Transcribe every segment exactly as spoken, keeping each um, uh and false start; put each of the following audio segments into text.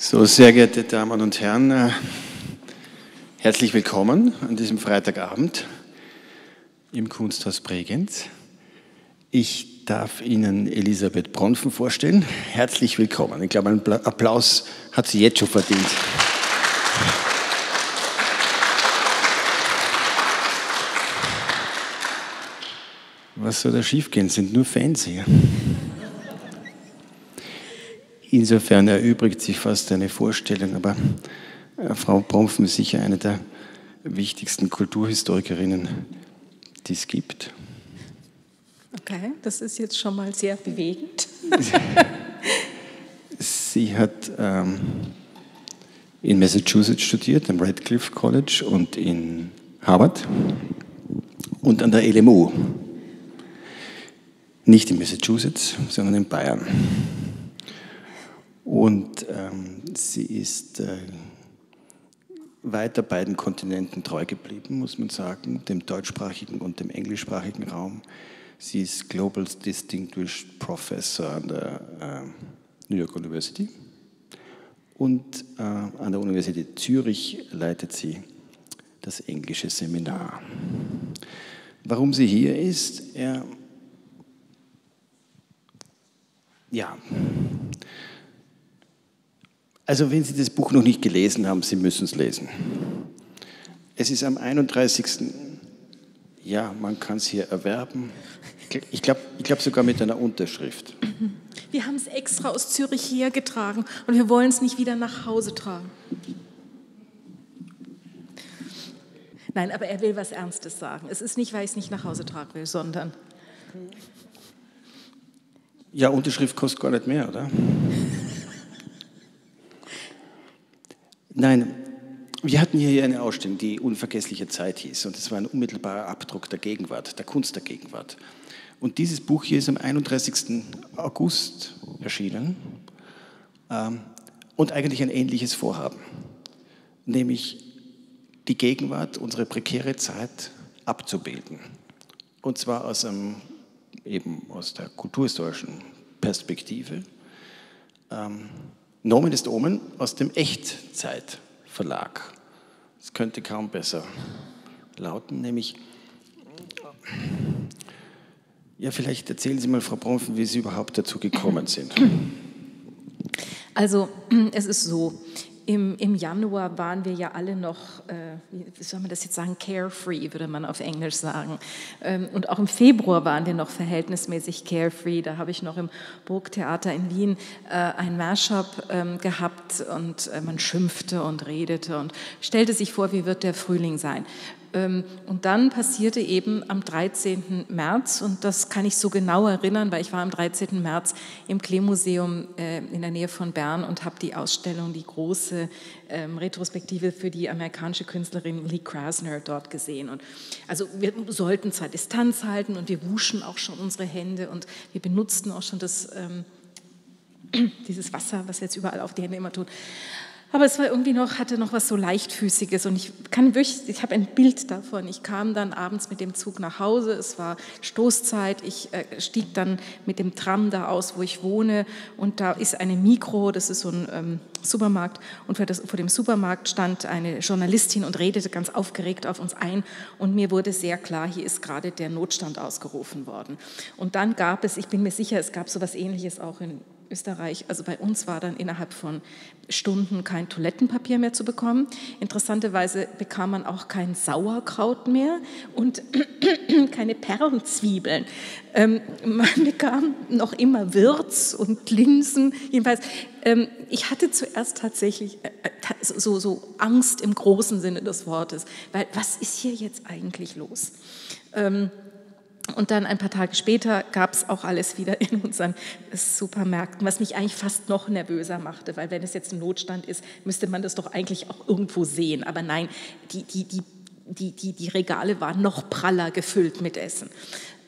So, sehr geehrte Damen und Herren, äh, herzlich willkommen an diesem Freitagabend im Kunsthaus Bregenz. Ich darf Ihnen Elisabeth Bronfen vorstellen. Herzlich willkommen. Ich glaube, ein Applaus hat sie jetzt schon verdient. Was soll da schiefgehen? Es sind nur Fans hier. Insofern erübrigt sich fast eine Vorstellung, aber äh, Frau Bronfen ist sicher eine der wichtigsten Kulturhistorikerinnen, die es gibt. Okay, das ist jetzt schon mal sehr bewegend. Sie hat ähm, in Massachusetts studiert, am Radcliffe College und in Harvard und an der L M U. Nicht in Massachusetts, sondern in Bayern. Und ähm, sie ist äh, weiter beiden Kontinenten treu geblieben, muss man sagen, dem deutschsprachigen und dem englischsprachigen Raum. Sie ist Global Distinguished Professor an der äh, New York University und äh, an der Universität Zürich leitet sie das englische Seminar. Warum sie hier ist, er, ja, also wenn Sie das Buch noch nicht gelesen haben, Sie müssen es lesen. Es ist am einunddreißigsten Ja, man kann es hier erwerben. Ich glaube ich glaub sogar mit einer Unterschrift. Wir haben es extra aus Zürich hergetragen und wir wollen es nicht wieder nach Hause tragen. Nein, aber er will was Ernstes sagen. Es ist nicht, weil ich es nicht nach Hause tragen will, sondern... Ja, Unterschrift kostet gar nicht mehr, oder? Nein, wir hatten hier eine Ausstellung, die Unvergessliche Zeit hieß, und es war ein unmittelbarer Abdruck der Gegenwart, der Kunst der Gegenwart. Und dieses Buch hier ist am einunddreißigsten August erschienen ähm, und eigentlich ein ähnliches Vorhaben, nämlich die Gegenwart, unsere prekäre Zeit abzubilden. Und zwar aus, einem, eben aus der kulturhistorischen Perspektive. Ähm, Nomen ist Omen aus dem Echtzeit-Verlag. Das könnte kaum besser lauten, nämlich, ja, vielleicht erzählen Sie mal, Frau Bronfen, wie Sie überhaupt dazu gekommen sind. Also, es ist so, im, im Januar waren wir ja alle noch, äh, wie soll man das jetzt sagen, carefree, würde man auf Englisch sagen. Ähm, und auch im Februar waren wir noch verhältnismäßig carefree. Da habe ich noch im Burgtheater in Wien äh, ein Mashup ähm, gehabt und äh, man schimpfte und redete und stellte sich vor, wie wird der Frühling sein. Und dann passierte eben am dreizehnten März, und das kann ich so genau erinnern, weil ich war am dreizehnten März im Klee-Museum in der Nähe von Bern und habe die Ausstellung, die große ähm, Retrospektive für die amerikanische Künstlerin Lee Krasner dort gesehen. Und also wir sollten zwar Distanz halten und wir wuschen auch schon unsere Hände und wir benutzten auch schon das, ähm, dieses Wasser, was jetzt überall auf die Hände immer tut. Aber es war irgendwie noch, hatte noch was so Leichtfüßiges und ich kann wirklich, ich habe ein Bild davon. Ich kam dann abends mit dem Zug nach Hause, es war Stoßzeit, ich äh, stieg dann mit dem Tram da aus, wo ich wohne, und da ist eine Mikro, das ist so ein ähm, Supermarkt, und vor, das, vor dem Supermarkt stand eine Journalistin und redete ganz aufgeregt auf uns ein, und mir wurde sehr klar, hier ist gerade der Notstand ausgerufen worden. Und dann gab es, ich bin mir sicher, es gab so etwas Ähnliches auch in Österreich, also bei uns war dann innerhalb von Stunden kein Toilettenpapier mehr zu bekommen. Interessanterweise bekam man auch kein Sauerkraut mehr und keine Perlenzwiebeln. Ähm, man bekam noch immer Würz und Linsen. Jedenfalls, ähm, ich hatte zuerst tatsächlich äh, so, so Angst im großen Sinne des Wortes, weil was ist hier jetzt eigentlich los? Ähm, Und dann ein paar Tage später gab es auch alles wieder in unseren Supermärkten, was mich eigentlich fast noch nervöser machte, weil wenn es jetzt ein Notstand ist, müsste man das doch eigentlich auch irgendwo sehen. Aber nein, die, die, die, die, die, die Regale waren noch praller gefüllt mit Essen.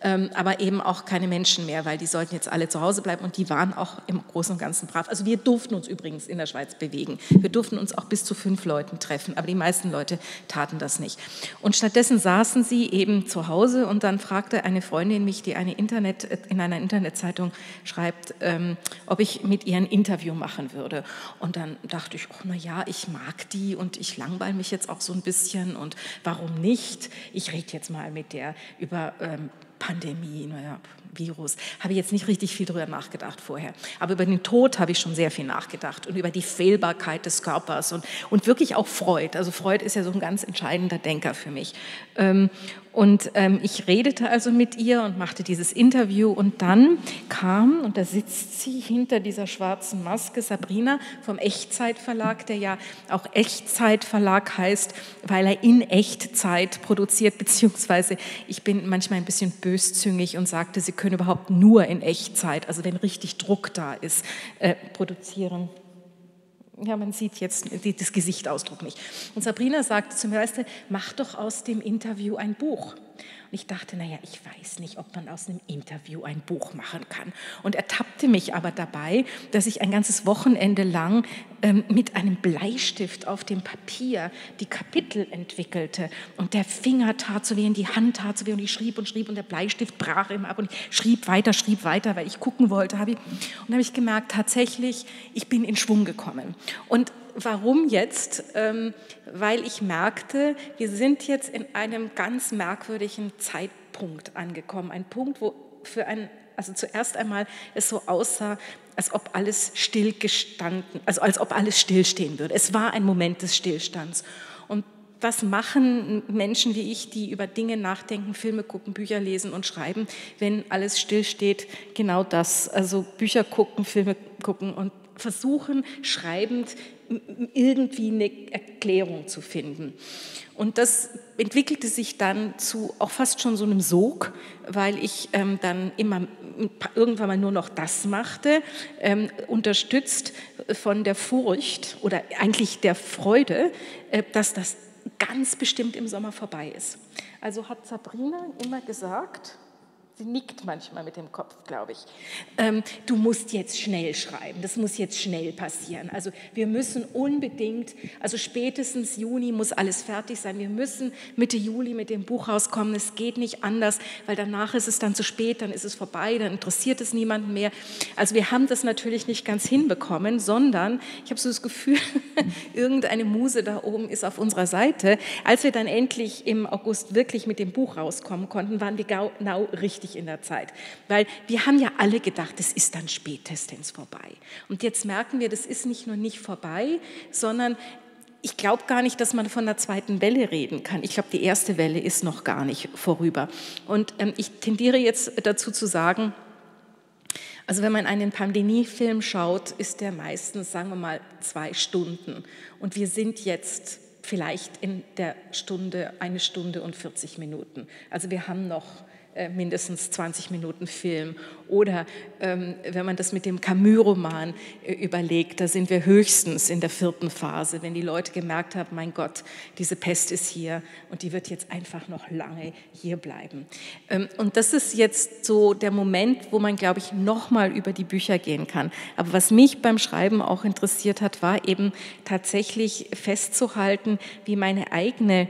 ähm, aber eben auch keine Menschen mehr, weil die sollten jetzt alle zu Hause bleiben und die waren auch im Großen und Ganzen brav. Also wir durften uns übrigens in der Schweiz bewegen. Wir durften uns auch bis zu fünf Leuten treffen, aber die meisten Leute taten das nicht. Und stattdessen saßen sie eben zu Hause und dann fragte eine Freundin mich, die eine Internet, in einer Internetzeitung schreibt, ähm, ob ich mit ihr ein Interview machen würde. Und dann dachte ich, oh, na ja, ich mag die und ich langweile mich jetzt auch so ein bisschen und warum nicht? Ich rede jetzt mal mit der über ähm, Pandemie, naja, Virus, habe ich jetzt nicht richtig viel drüber nachgedacht vorher. Aber über den Tod habe ich schon sehr viel nachgedacht und über die Fehlbarkeit des Körpers und, und wirklich auch Freud. Also Freud ist ja so ein ganz entscheidender Denker für mich. Ähm, und ähm, ich redete also mit ihr und machte dieses Interview und dann kam, und da sitzt sie hinter dieser schwarzen Maske, Sabrina vom Echtzeitverlag, der ja auch Echtzeitverlag heißt, weil er in Echtzeit produziert, beziehungsweise ich bin manchmal ein bisschen böszüngig und sagte, sie können überhaupt nur in Echtzeit, also wenn richtig Druck da ist, äh, produzieren. Ja, man sieht jetzt das Gesichtsausdruck nicht. Und Sabrina sagte zu mir, weißt du, mach doch aus dem Interview ein Buch. Und ich dachte, naja, ich weiß nicht, ob man aus einem Interview ein Buch machen kann. Und ertappte mich aber dabei, dass ich ein ganzes Wochenende lang ähm, mit einem Bleistift auf dem Papier die Kapitel entwickelte. Und der Finger tat so weh und die Hand tat so weh und ich schrieb und schrieb und der Bleistift brach immer ab und ich schrieb weiter, schrieb weiter, weil ich gucken wollte. Und dann habe ich gemerkt, tatsächlich, ich bin in Schwung gekommen. Und warum jetzt? Ähm, weil ich merkte, wir sind jetzt in einem ganz merkwürdigen Zeitpunkt angekommen. Ein Punkt, wo für ein, also zuerst einmal es so aussah, als ob alles stillgestanden, also als ob alles stillstehen würde. Es war ein Moment des Stillstands. Und was machen Menschen wie ich, die über Dinge nachdenken, Filme gucken, Bücher lesen und schreiben, wenn alles stillsteht? Genau das. Also Bücher gucken, Filme gucken und versuchen, schreibend irgendwie eine Erklärung zu finden. Und das entwickelte sich dann zu auch fast schon so einem Sog, weil ich ähm, dann immer irgendwann mal nur noch das machte, ähm, unterstützt von der Furcht oder eigentlich der Freude, äh, dass das ganz bestimmt im Sommer vorbei ist. Also hat Sabrina immer gesagt, sie nickt manchmal mit dem Kopf, glaube ich. Ähm, du musst jetzt schnell schreiben, das muss jetzt schnell passieren. Also wir müssen unbedingt, also spätestens Juni muss alles fertig sein. Wir müssen Mitte Juli mit dem Buch rauskommen. Es geht nicht anders, weil danach ist es dann zu spät, dann ist es vorbei, dann interessiert es niemanden mehr. Also wir haben das natürlich nicht ganz hinbekommen, sondern ich habe so das Gefühl, irgendeine Muse da oben ist auf unserer Seite. Als wir dann endlich im August wirklich mit dem Buch rauskommen konnten, waren wir genau richtig in der Zeit, weil wir haben ja alle gedacht, es ist dann spätestens vorbei. Und jetzt merken wir, das ist nicht nur nicht vorbei, sondern ich glaube gar nicht, dass man von der zweiten Welle reden kann. Ich glaube, die erste Welle ist noch gar nicht vorüber. Und ähm, ich tendiere jetzt dazu zu sagen, also wenn man einen Pandemiefilm schaut, ist der meistens, sagen wir mal, zwei Stunden. Und wir sind jetzt vielleicht in der Stunde, eine Stunde und vierzig Minuten. Also wir haben noch mindestens zwanzig Minuten Film. Oder ähm, wenn man das mit dem Camus-Roman äh, überlegt, da sind wir höchstens in der vierten Phase, wenn die Leute gemerkt haben, mein Gott, diese Pest ist hier und die wird jetzt einfach noch lange hier bleiben. Ähm, und das ist jetzt so der Moment, wo man, glaube ich, nochmal über die Bücher gehen kann. Aber was mich beim Schreiben auch interessiert hat, war eben tatsächlich festzuhalten, wie meine eigene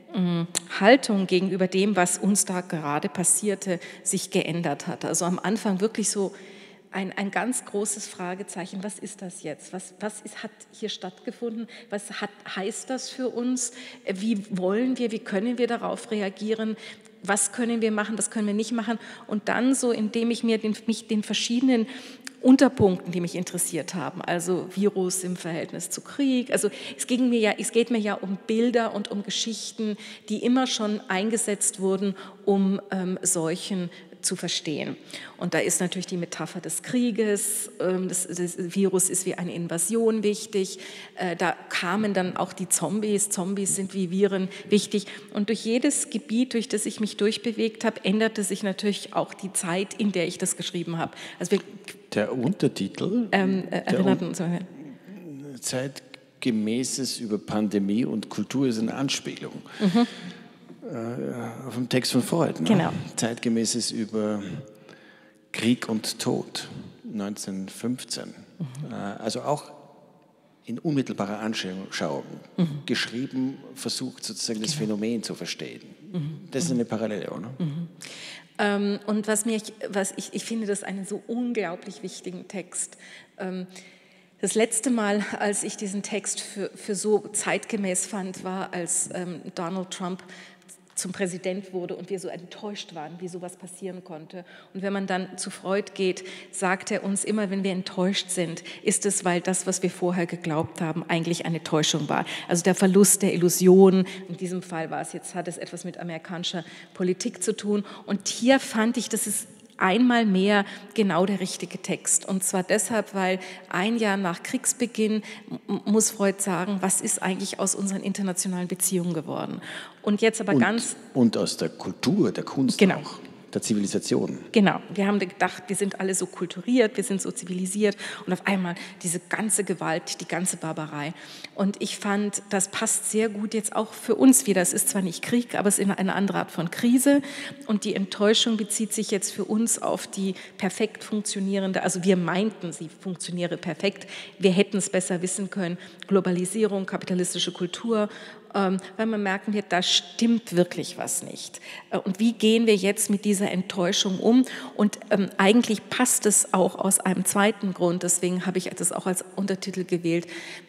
Haltung gegenüber dem, was uns da gerade passierte, sich geändert hat. Also am Anfang wirklich so ein, ein ganz großes Fragezeichen, was ist das jetzt? Was, was ist, hat hier stattgefunden? Was hat, heißt das für uns? Wie wollen wir, wie können wir darauf reagieren? Was können wir machen, was können wir nicht machen? Und dann so, indem ich mir den, mich den verschiedenen Unterpunkten, die mich interessiert haben, also Virus im Verhältnis zu Krieg. Also es, ging mir ja, es geht mir ja um Bilder und um Geschichten, die immer schon eingesetzt wurden, um ähm, Seuchen zu verstehen. Und da ist natürlich die Metapher des Krieges, ähm, das, das Virus ist wie eine Invasion wichtig, äh, da kamen dann auch die Zombies, Zombies sind wie Viren wichtig. Und durch jedes Gebiet, durch das ich mich durchbewegt habe, änderte sich natürlich auch die Zeit, in der ich das geschrieben habe. Also wir Der Untertitel ähm, äh, erinnert uns. Zeitgemäßes über Pandemie und Kultur ist eine Anspielung. Mhm. äh, auf dem Text von Freud. Ne? Genau. Zeitgemäßes über Krieg und Tod, neunzehnhundertfünfzehn. Mhm. Äh, also auch in unmittelbarer Anschauung, mhm. geschrieben, versucht sozusagen genau. das Phänomen zu verstehen. Mhm. Das ist eine Parallele, oder? Mhm. Ähm, und was mir, was ich, ich finde das einen so unglaublich wichtigen Text. Ähm, das letzte Mal, als ich diesen Text für, für so zeitgemäß fand, war, als ähm, Donald Trump zum Präsident wurde und wir so enttäuscht waren, wie sowas passieren konnte. Und wenn man dann zu Freud geht, sagt er uns immer, wenn wir enttäuscht sind, ist es, weil das, was wir vorher geglaubt haben, eigentlich eine Täuschung war. Also der Verlust der Illusion, in diesem Fall war es jetzt, hat es etwas mit amerikanischer Politik zu tun. Und hier fand ich, das ist einmal mehr genau der richtige Text. Und zwar deshalb, weil ein Jahr nach Kriegsbeginn muss Freud sagen, was ist eigentlich aus unseren internationalen Beziehungen geworden? Und jetzt aber und, ganz... Und aus der Kultur, der Kunst genau. auch. Der Zivilisation. Genau, wir haben gedacht, wir sind alle so kulturiert, wir sind so zivilisiert und auf einmal diese ganze Gewalt, die ganze Barbarei. Und ich fand, das passt sehr gut jetzt auch für uns wieder. Es ist zwar nicht Krieg, aber es ist eine andere Art von Krise und die Enttäuschung bezieht sich jetzt für uns auf die perfekt funktionierende, also wir meinten, sie funktioniere perfekt, wir hätten es besser wissen können, Globalisierung, kapitalistische Kultur, weil man merken wird, da stimmt wirklich was nicht. Und wie gehen wir jetzt mit dieser Enttäuschung um? Und ähm, eigentlich passt es auch aus einem zweiten Grund, deswegen habe ich das auch als Untertitel gewählt,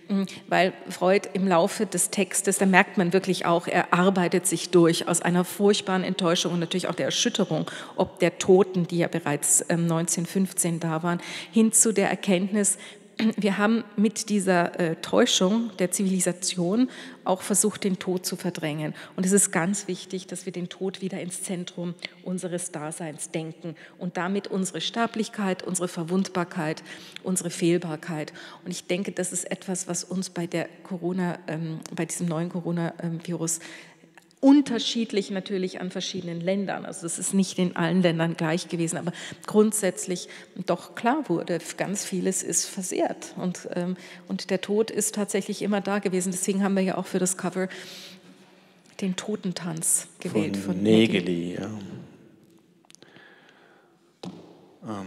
weil Freud im Laufe des Textes, da merkt man wirklich auch, er arbeitet sich durch aus einer furchtbaren Enttäuschung und natürlich auch der Erschütterung, ob der Toten, die ja bereits ähm, neunzehnhundertfünfzehn da waren, hin zu der Erkenntnis, wir haben mit dieser äh, Täuschung der Zivilisation auch versucht, den Tod zu verdrängen. Und es ist ganz wichtig, dass wir den Tod wieder ins Zentrum unseres Daseins denken und damit unsere Sterblichkeit, unsere Verwundbarkeit, unsere Fehlbarkeit. Und ich denke, das ist etwas, was uns bei der Corona, ähm, bei diesem neuen Coronavirus unterschiedlich natürlich an verschiedenen Ländern, also es ist nicht in allen Ländern gleich gewesen, aber grundsätzlich doch klar wurde, ganz vieles ist versehrt und, ähm, und der Tod ist tatsächlich immer da gewesen. Deswegen haben wir ja auch für das Cover den Totentanz gewählt. Von, von Nägeli, ja. Ähm,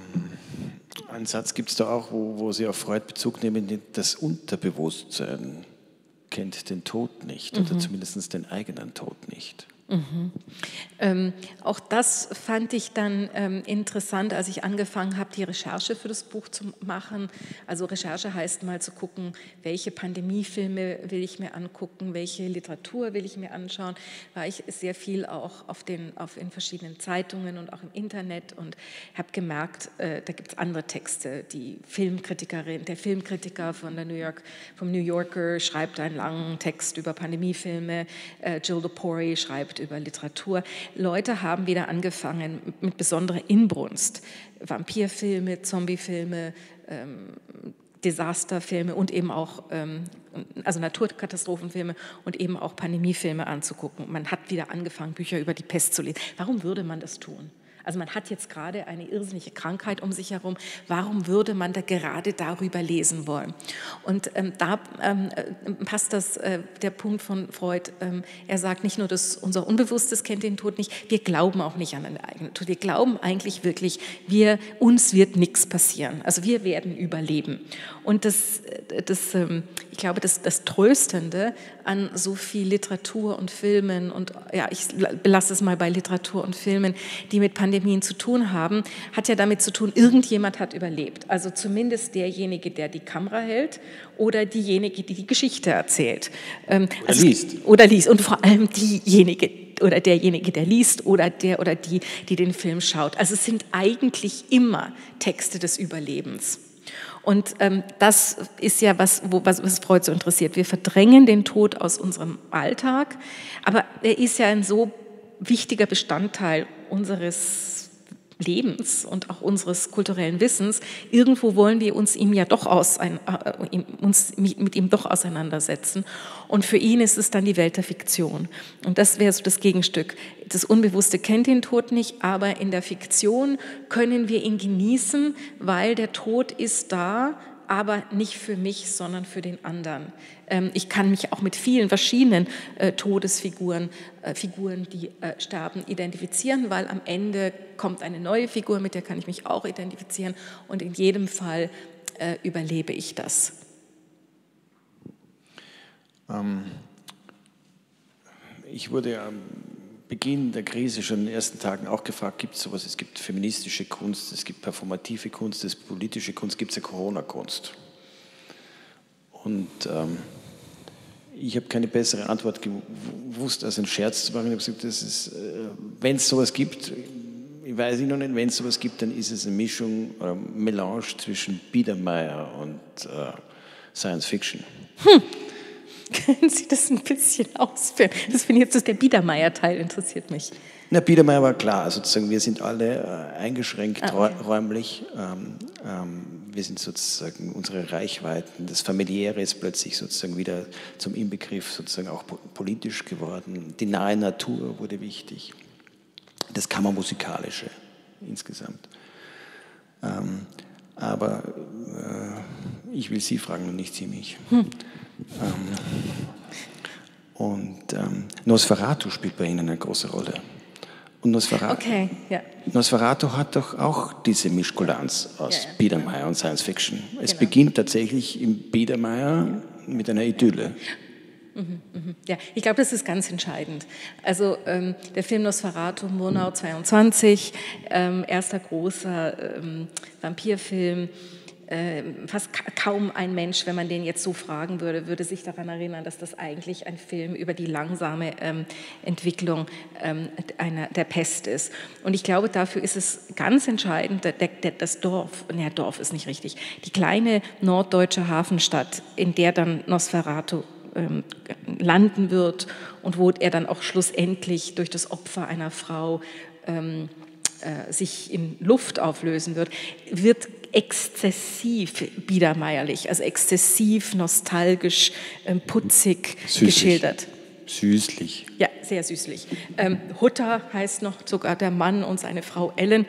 einen Satz gibt es da auch, wo, wo Sie auf Freud Bezug nehmen, das Unterbewusstsein kennt den Tod nicht, oder mhm. zumindest den eigenen Tod nicht. Mhm. Ähm, auch das fand ich dann ähm, interessant, als ich angefangen habe, die Recherche für das Buch zu machen. Also Recherche heißt mal zu gucken, welche Pandemiefilme will ich mir angucken, welche Literatur will ich mir anschauen. War ich sehr viel auch auf den, auf in verschiedenen Zeitungen und auch im Internet und habe gemerkt, äh, da gibt es andere Texte. Die Filmkritikerin, der Filmkritiker von der New York, vom New Yorker schreibt einen langen Text über Pandemiefilme. Äh, Jill Lepore schreibt über Literatur. Leute haben wieder angefangen mit besonderer Inbrunst. Vampirfilme, Zombiefilme, ähm, Desasterfilme und eben auch ähm, also Naturkatastrophenfilme und eben auch Pandemiefilme anzugucken. Man hat wieder angefangen, Bücher über die Pest zu lesen. Warum würde man das tun? Also man hat jetzt gerade eine irrsinnige Krankheit um sich herum. Warum würde man da gerade darüber lesen wollen? Und ähm, da ähm, passt das, äh, der Punkt von Freud. Ähm, er sagt nicht nur, dass unser Unbewusstes kennt den Tod nicht, wir glauben auch nicht an einen eigenen Tod. Wir glauben eigentlich wirklich, wir, uns wird nichts passieren. Also wir werden überleben. Und das, das, ähm, ich glaube, das, das Tröstende an so viel Literatur und Filmen und ja, ich belasse es mal bei Literatur und Filmen, die mit Pandemien zu tun haben, hat ja damit zu tun, irgendjemand hat überlebt. Also zumindest derjenige, der die Kamera hält oder diejenige, die die Geschichte erzählt. Ähm, oder also, liest. Oder liest. Und vor allem diejenige oder derjenige, der liest oder der oder die, die den Film schaut. Also es sind eigentlich immer Texte des Überlebens. Und ähm, das ist ja was, wo, was, was Freud so interessiert. Wir verdrängen den Tod aus unserem Alltag, aber er ist ja ein so wichtiger Bestandteil unseres Lebens und auch unseres kulturellen Wissens. Irgendwo wollen wir uns ihm ja doch aus, ein, äh, uns mit, mit ihm doch auseinandersetzen. Und für ihn ist es dann die Welt der Fiktion. Und das wäre so das Gegenstück. Das Unbewusste kennt den Tod nicht, aber in der Fiktion können wir ihn genießen, weil der Tod ist da aber nicht für mich, sondern für den anderen. Ähm, ich kann mich auch mit vielen verschiedenen äh, Todesfiguren, äh, Figuren, die äh, sterben, identifizieren, weil am Ende kommt eine neue Figur, mit der kann ich mich auch identifizieren und in jedem Fall äh, überlebe ich das. Ähm, ich wurde am Beginn der Krise schon in den ersten Tagen auch gefragt, gibt es sowas? Es gibt feministische Kunst, es gibt performative Kunst, es gibt politische Kunst, gibt es ja Corona-Kunst? Und ähm, ich habe keine bessere Antwort gewusst, als einen Scherz zu machen. Ich habe gesagt, äh, wenn es sowas gibt, ich weiß noch nicht, wenn es sowas gibt, dann ist es eine Mischung, eine Melange zwischen Biedermeier und äh, Science Fiction. Hm. Können Sie das ein bisschen ausführen? Das finde ich jetzt, der Biedermeier-Teil interessiert mich. Na, Biedermeier war klar, sozusagen, wir sind alle äh, eingeschränkt ah, okay. räumlich. Ähm, ähm, wir sind sozusagen, unsere Reichweiten, das Familiäre ist plötzlich sozusagen wieder zum Inbegriff sozusagen auch politisch geworden. Die nahe Natur wurde wichtig. Das Kammermusikalische insgesamt. Ähm, aber äh, ich will Sie fragen und nicht Sie mich. Hm. Ähm, und ähm, Nosferatu spielt bei Ihnen eine große Rolle. Und Nosferatu, okay, ja. Nosferatu hat doch auch diese Mischkulanz aus ja, ja. Biedermeier und Science Fiction. Es genau. beginnt tatsächlich im Biedermeier ja. mit einer Idylle. Mhm, mhm. Ja, ich glaube, das ist ganz entscheidend. Also ähm, der Film Nosferatu, Murnau zweiundzwanzig, ähm, erster großer ähm, Vampirfilm. Äh, fast ka kaum ein Mensch, wenn man den jetzt so fragen würde, würde sich daran erinnern, dass das eigentlich ein Film über die langsame ähm, Entwicklung ähm, einer, der Pest ist. Und ich glaube, dafür ist es ganz entscheidend, der, der, das Dorf, ne, Dorf ist nicht richtig, die kleine norddeutsche Hafenstadt, in der dann Nosferatu ähm, landen wird und wo er dann auch schlussendlich durch das Opfer einer Frau ähm, äh, sich in Luft auflösen wird, wird exzessiv biedermeierlich, also exzessiv nostalgisch, ähm, putzig süßlich. geschildert. Süßlich. Ja, sehr süßlich. Ähm, Hutter heißt noch sogar der Mann und seine Frau Ellen.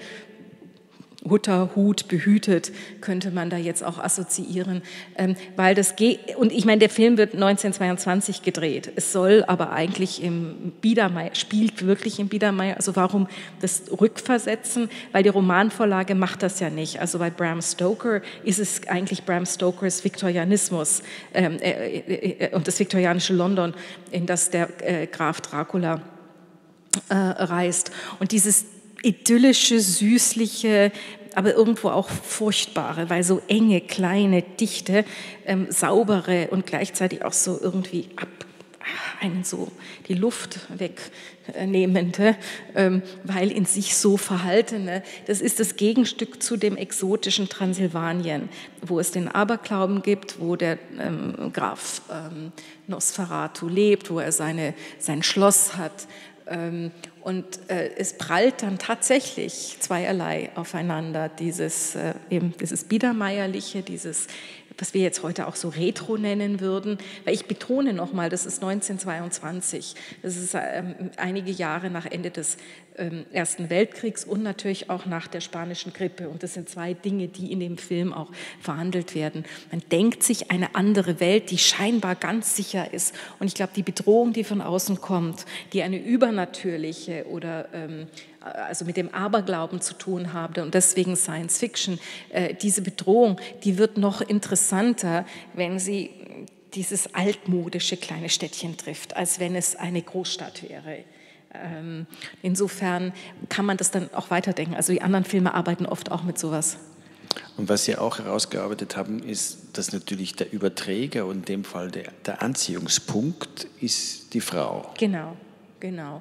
Hutter, Hut, behütet, könnte man da jetzt auch assoziieren, ähm, weil das geht, und ich meine, der Film wird neunzehnhundertzweiundzwanzig gedreht, es soll aber eigentlich im Biedermeier, spielt wirklich im Biedermeier, also warum das Rückversetzen, weil die Romanvorlage macht das ja nicht, also bei Bram Stoker ist es eigentlich Bram Stokers Viktorianismus ähm, äh, äh, und das viktorianische London, in das der äh, Graf Dracula äh, reist, und dieses idyllische, süßliche, aber irgendwo auch furchtbare, weil so enge, kleine, dichte, ähm, saubere und gleichzeitig auch so irgendwie ab, einen so die Luft wegnehmende, ähm, weil in sich so verhaltene. Das ist das Gegenstück zu dem exotischen Transsilvanien, wo es den Aberglauben gibt, wo der ähm, Graf ähm, Nosferatu lebt, wo er seine, sein Schloss hat. Ähm, Und äh, es prallt dann tatsächlich zweierlei aufeinander, dieses, äh, eben dieses Biedermeierliche, dieses, was wir jetzt heute auch so Retro nennen würden. Weil ich betone nochmal, das ist neunzehnhundertzweiundzwanzig, das ist ähm, einige Jahre nach Ende des ähm, Ersten Weltkriegs und natürlich auch nach der spanischen Grippe. Und das sind zwei Dinge, die in dem Film auch verhandelt werden. Man denkt sich eine andere Welt, die scheinbar ganz sicher ist. Und ich glaube, die Bedrohung, die von außen kommt, die eine übernatürliche oder ähm, also mit dem Aberglauben zu tun habe und deswegen Science Fiction, äh, diese Bedrohung, die wird noch interessanter, wenn sie dieses altmodische kleine Städtchen trifft, als wenn es eine Großstadt wäre. Ähm, insofern kann man das dann auch weiterdenken. Also die anderen Filme arbeiten oft auch mit sowas. Und was Sie auch herausgearbeitet haben, ist, dass natürlich der Überträger und in dem Fall der, der Anziehungspunkt ist die Frau. Genau, genau.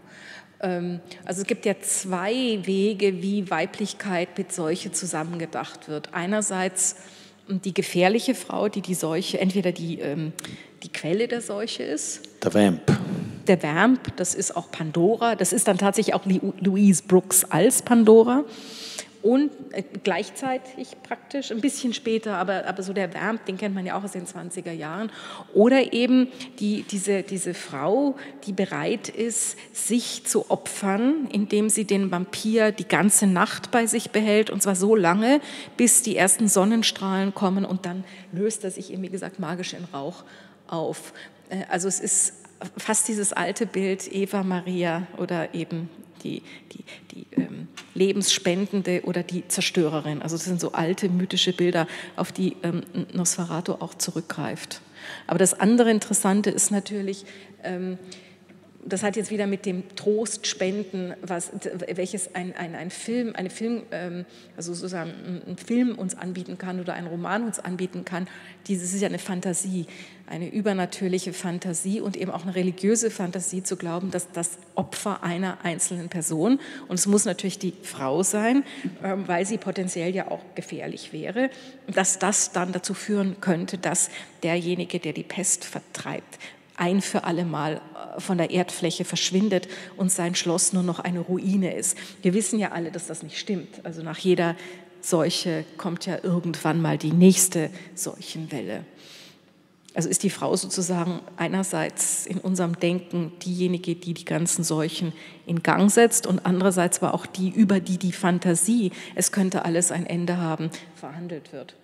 Also es gibt ja zwei Wege, wie Weiblichkeit mit Seuche zusammengedacht wird. Einerseits die gefährliche Frau, die die Seuche, entweder die, ähm, die Quelle der Seuche ist. Der Vamp. Der Vamp, das ist auch Pandora. Das ist dann tatsächlich auch Louise Brooks als Pandora. Und äh, gleichzeitig praktisch, ein bisschen später, aber, aber so der Vamp, den kennt man ja auch aus den zwanziger Jahren. Oder eben die, diese, diese Frau, die bereit ist, sich zu opfern, indem sie den Vampir die ganze Nacht bei sich behält, und zwar so lange, bis die ersten Sonnenstrahlen kommen, und dann löst er sich eben, wie gesagt, magisch in Rauch auf. Äh, also es ist fast dieses alte Bild Eva Maria oder eben die, die, die ähm, Lebensspendende oder die Zerstörerin. Also das sind so alte mythische Bilder, auf die ähm, Nosferatu auch zurückgreift. Aber das andere Interessante ist natürlich, ähm, das hat jetzt wieder mit dem Trostspenden, was, welches ein, ein, ein Film, eine Film, ähm, also sozusagen ein Film uns anbieten kann oder ein Roman uns anbieten kann. Dieses ist ja eine Fantasie, eine übernatürliche Fantasie und eben auch eine religiöse Fantasie, zu glauben, dass das Opfer einer einzelnen Person, und es muss natürlich die Frau sein, ähm, weil sie potenziell ja auch gefährlich wäre, dass das dann dazu führen könnte, dass derjenige, der die Pest vertreibt, ein für alle Mal von der Erdfläche verschwindet und sein Schloss nur noch eine Ruine ist. Wir wissen ja alle, dass das nicht stimmt. Also nach jeder Seuche kommt ja irgendwann mal die nächste Seuchenwelle. Also ist die Frau sozusagen einerseits in unserem Denken diejenige, die die ganzen Seuchen in Gang setzt, und andererseits war auch die, über die die Fantasie, es könnte alles ein Ende haben, verhandelt wird.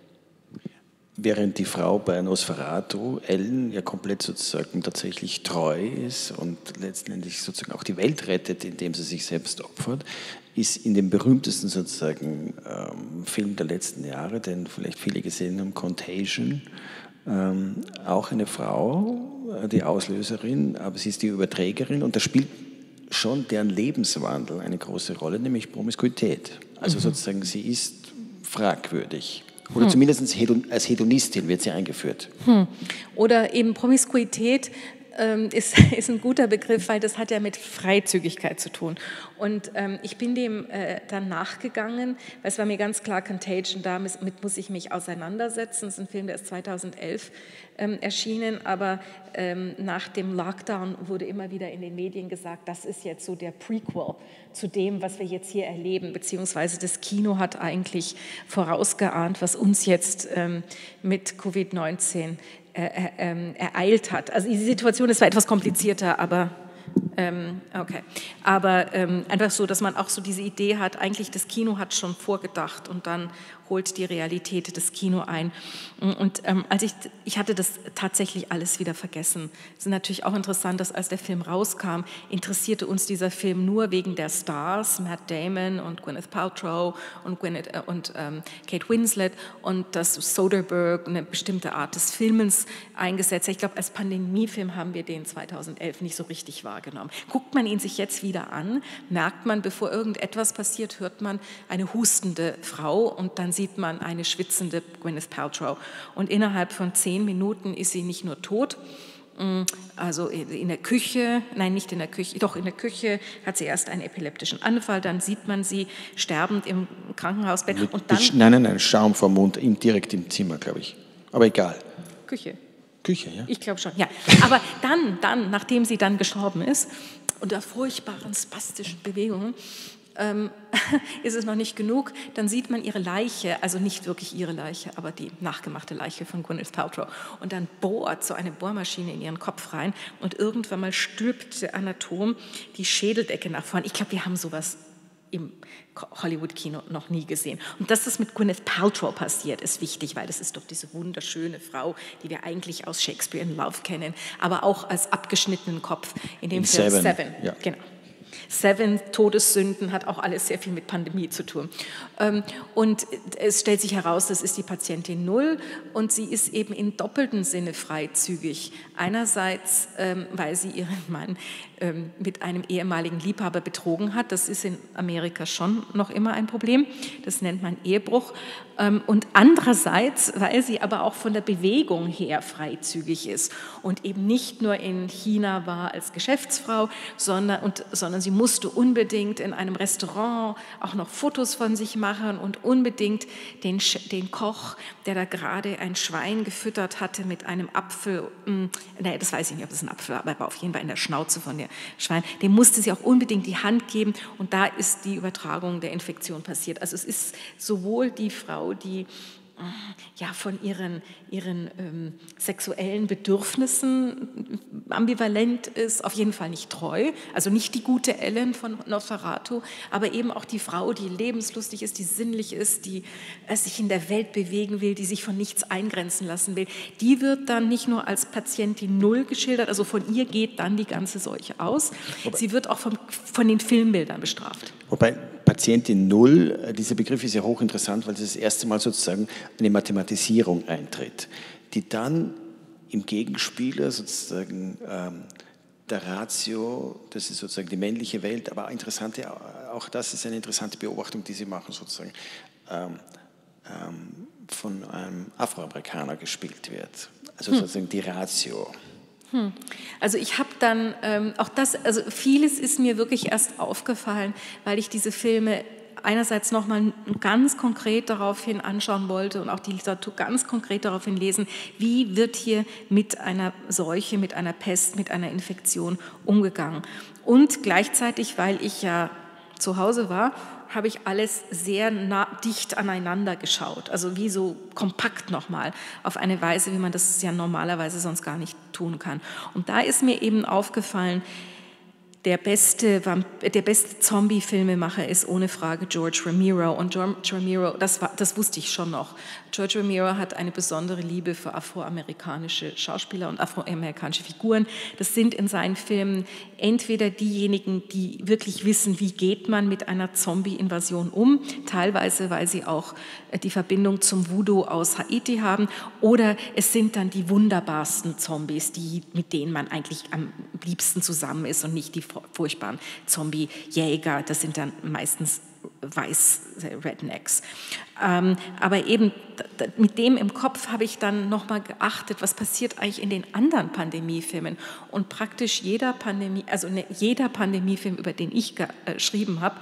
Während die Frau bei Nosferatu, Ellen, ja komplett sozusagen tatsächlich treu ist und letztendlich sozusagen auch die Welt rettet, indem sie sich selbst opfert, ist in dem berühmtesten sozusagen ähm, Film der letzten Jahre, den vielleicht viele gesehen haben, Contagion, ähm, auch eine Frau, äh, die Auslöserin, aber sie ist die Überträgerin, und da spielt schon deren Lebenswandel eine große Rolle, nämlich Promiskuität. Also mhm. sozusagen, sie ist fragwürdig. Oder hm. zumindest als Hedonistin wird sie eingeführt. Hm. Oder eben Promiskuität ähm, ist, ist ein guter Begriff, weil das hat ja mit Freizügigkeit zu tun. Und ähm, ich bin dem äh, dann nachgegangen, weil es war mir ganz klar, Contagion, damit muss ich mich auseinandersetzen. Das ist ein Film, der ist zweitausendelf ähm, erschienen, aber ähm, nach dem Lockdown wurde immer wieder in den Medien gesagt, das ist jetzt so der Prequel zu dem, was wir jetzt hier erleben, beziehungsweise das Kino hat eigentlich vorausgeahnt, was uns jetzt ähm, mit Covid neunzehn äh, äh, ereilt hat. Also die Situation ist zwar etwas komplizierter, aber Ähm, okay, aber ähm, einfach so, dass man auch so diese Idee hat, eigentlich das Kino hat schon vorgedacht und dann holt die Realität das Kino ein. Und ähm, als ich, ich hatte das tatsächlich alles wieder vergessen. Es ist natürlich auch interessant, dass als der Film rauskam, interessierte uns dieser Film nur wegen der Stars, Matt Damon und Gwyneth Paltrow und, Gwyneth, äh, und ähm, Kate Winslet, und dass Soderbergh eine bestimmte Art des Filmens eingesetzt hat. Ich glaube, als Pandemiefilm haben wir den zweitausendelf nicht so richtig wahrgenommen. Guckt man ihn sich jetzt wieder an, merkt man, bevor irgendetwas passiert, hört man eine hustende Frau und dann sieht man eine schwitzende Gwyneth Paltrow. Und innerhalb von zehn Minuten ist sie nicht nur tot, also in der Küche, nein, nicht in der Küche, doch in der Küche hat sie erst einen epileptischen Anfall, dann sieht man sie sterbend im Krankenhausbett. Mit, und dann, nein, nein, nein, Schaum vom Mund, direkt im Zimmer, glaube ich. Aber egal. Küche. Küche, ja. Ich glaube schon, ja. Aber dann, dann, nachdem sie dann gestorben ist, unter furchtbaren spastischen Bewegungen, ähm, ist es noch nicht genug, dann sieht man ihre Leiche, also nicht wirklich ihre Leiche, aber die nachgemachte Leiche von Gwyneth Paltrow, und dann bohrt so eine Bohrmaschine in ihren Kopf rein und irgendwann mal stülpt der Anatom die Schädeldecke nach vorne. Ich glaube, wir haben sowas im Hollywood-Kino noch nie gesehen. Und dass das mit Gwyneth Paltrow passiert, ist wichtig, weil das ist doch diese wunderschöne Frau, die wir eigentlich aus Shakespeare in Love kennen, aber auch als abgeschnittenen Kopf in dem in Film Seven. Seven. Ja. Genau. Seven Todessünden hat auch alles sehr viel mit Pandemie zu tun. Und es stellt sich heraus, das ist die Patientin Null, und sie ist eben in doppeltem Sinne freizügig. Einerseits, weil sie ihren Mann mit einem ehemaligen Liebhaber betrogen hat. Das ist in Amerika schon noch immer ein Problem. Das nennt man Ehebruch. Und andererseits, weil sie aber auch von der Bewegung her freizügig ist und eben nicht nur in China war als Geschäftsfrau, sondern, und, sondern sie musste unbedingt in einem Restaurant auch noch Fotos von sich machen und unbedingt den, den Koch, der da gerade ein Schwein gefüttert hatte mit einem Apfel, mh, nee, das weiß ich nicht, ob das ein Apfel war, aber er war auf jeden Fall in der Schnauze von der Schwein, dem musste sie auch unbedingt die Hand geben und da ist die Übertragung der Infektion passiert. Also es ist sowohl die Frau, die ja, von ihren, ihren ähm, sexuellen Bedürfnissen ambivalent ist, auf jeden Fall nicht treu, also nicht die gute Ellen von Nosferatu, aber eben auch die Frau, die lebenslustig ist, die sinnlich ist, die äh, sich in der Welt bewegen will, die sich von nichts eingrenzen lassen will, die wird dann nicht nur als Patientin Null geschildert, also von ihr geht dann die ganze Seuche aus, Wobei, sie wird auch vom, von den Filmbildern bestraft. Wobei Patientin Null, dieser Begriff ist ja hochinteressant, weil es das erste Mal sozusagen eine Mathematisierung eintritt, die dann im Gegenspieler sozusagen ähm, der Ratio, das ist sozusagen die männliche Welt, aber interessante, auch das ist eine interessante Beobachtung, die Sie machen, sozusagen ähm, ähm, von einem Afroamerikaner gespielt wird. Also hm. sozusagen die Ratio. Hm. Also ich habe dann ähm, auch das, also vieles ist mir wirklich erst aufgefallen, weil ich diese Filme einerseits nochmal ganz konkret daraufhin anschauen wollte und auch die Literatur ganz konkret daraufhin lesen, wie wird hier mit einer Seuche, mit einer Pest, mit einer Infektion umgegangen. Und gleichzeitig, weil ich ja zu Hause war, habe ich alles sehr nah, dicht aneinander geschaut, also wie so kompakt nochmal, auf eine Weise, wie man das ja normalerweise sonst gar nicht tun kann. Und da ist mir eben aufgefallen, der beste, der beste Zombie-Filmemacher ist ohne Frage George Romero. Und George Romero, das, war, das wusste ich schon noch, George Romero hat eine besondere Liebe für afroamerikanische Schauspieler und afroamerikanische Figuren. Das sind in seinen Filmen entweder diejenigen, die wirklich wissen, wie geht man mit einer Zombie-Invasion um, teilweise, weil sie auch die Verbindung zum Voodoo aus Haiti haben, oder es sind dann die wunderbarsten Zombies, die, mit denen man eigentlich am liebsten zusammen ist und nicht die furchtbaren Zombie-Jäger, das sind dann meistens weiß Rednecks. Ähm, aber eben mit dem im Kopf habe ich dann nochmal geachtet, was passiert eigentlich in den anderen Pandemiefilmen. Und praktisch jeder Pandemie, also ne, jeder Pandemiefilm, über den ich geschrieben habe,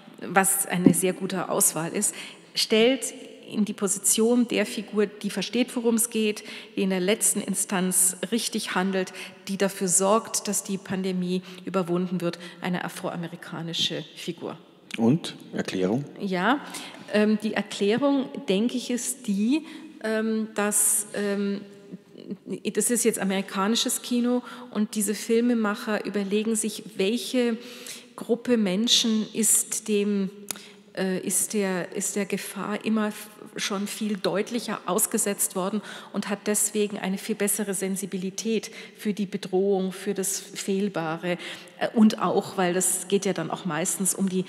was eine sehr gute Auswahl ist, stellt in die Position der Figur, die versteht, worum es geht, die in der letzten Instanz richtig handelt, die dafür sorgt, dass die Pandemie überwunden wird, eine afroamerikanische Figur. Und? Erklärung? Ja, ähm, die Erklärung, denke ich, ist die, ähm, dass, ähm, das ist jetzt amerikanisches Kino und diese Filmemacher überlegen sich, welche Gruppe Menschen ist dem, äh, ist der, ist der Gefahr immer schon viel deutlicher ausgesetzt worden und hat deswegen eine viel bessere Sensibilität für die Bedrohung, für das Fehlbare und auch, weil das geht ja dann auch meistens um die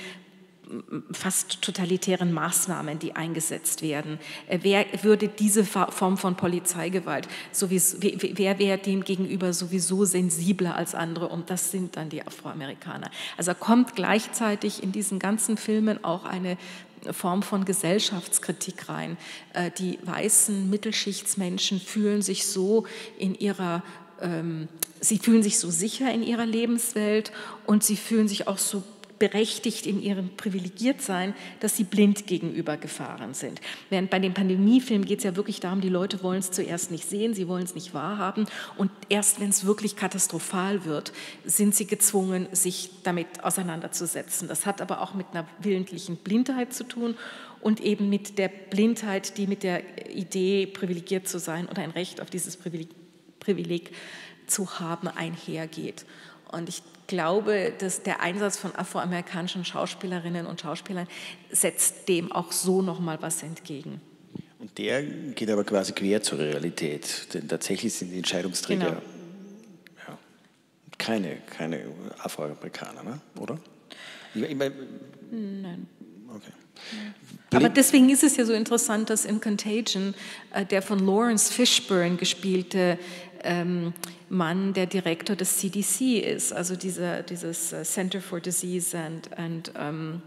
fast totalitären Maßnahmen, die eingesetzt werden. Wer würde diese Form von Polizeigewalt, sowieso, wer wäre dem gegenüber sowieso sensibler als andere? Und das sind dann die Afroamerikaner. Also kommt gleichzeitig in diesen ganzen Filmen auch eine Form von Gesellschaftskritik rein. Die weißen Mittelschichtsmenschen fühlen sich so in ihrer, ähm, sie fühlen sich so sicher in ihrer Lebenswelt und sie fühlen sich auch so berechtigt in ihrem Privilegiertsein, dass sie blind gegenüber Gefahren sind. Während bei den Pandemiefilmen geht es ja wirklich darum, die Leute wollen es zuerst nicht sehen, sie wollen es nicht wahrhaben und erst wenn es wirklich katastrophal wird, sind sie gezwungen, sich damit auseinanderzusetzen. Das hat aber auch mit einer willentlichen Blindheit zu tun und eben mit der Blindheit, die mit der Idee, privilegiert zu sein oder ein Recht auf dieses Privileg, Privileg zu haben, einhergeht. Und ich glaube, dass der Einsatz von afroamerikanischen Schauspielerinnen und Schauspielern setzt dem auch so nochmal was entgegen. Und der geht aber quasi quer zur Realität, denn tatsächlich sind die Entscheidungsträger genau. ja, keine, keine Afroamerikaner, ne? Oder? Ich, ich mein, Nein. Okay. Aber deswegen ist es ja so interessant, dass in Contagion äh, der von Lawrence Fishburne gespielte ähm, Mann der Direktor des C D C ist, also dieser, dieses uh, Center for Disease and, and um,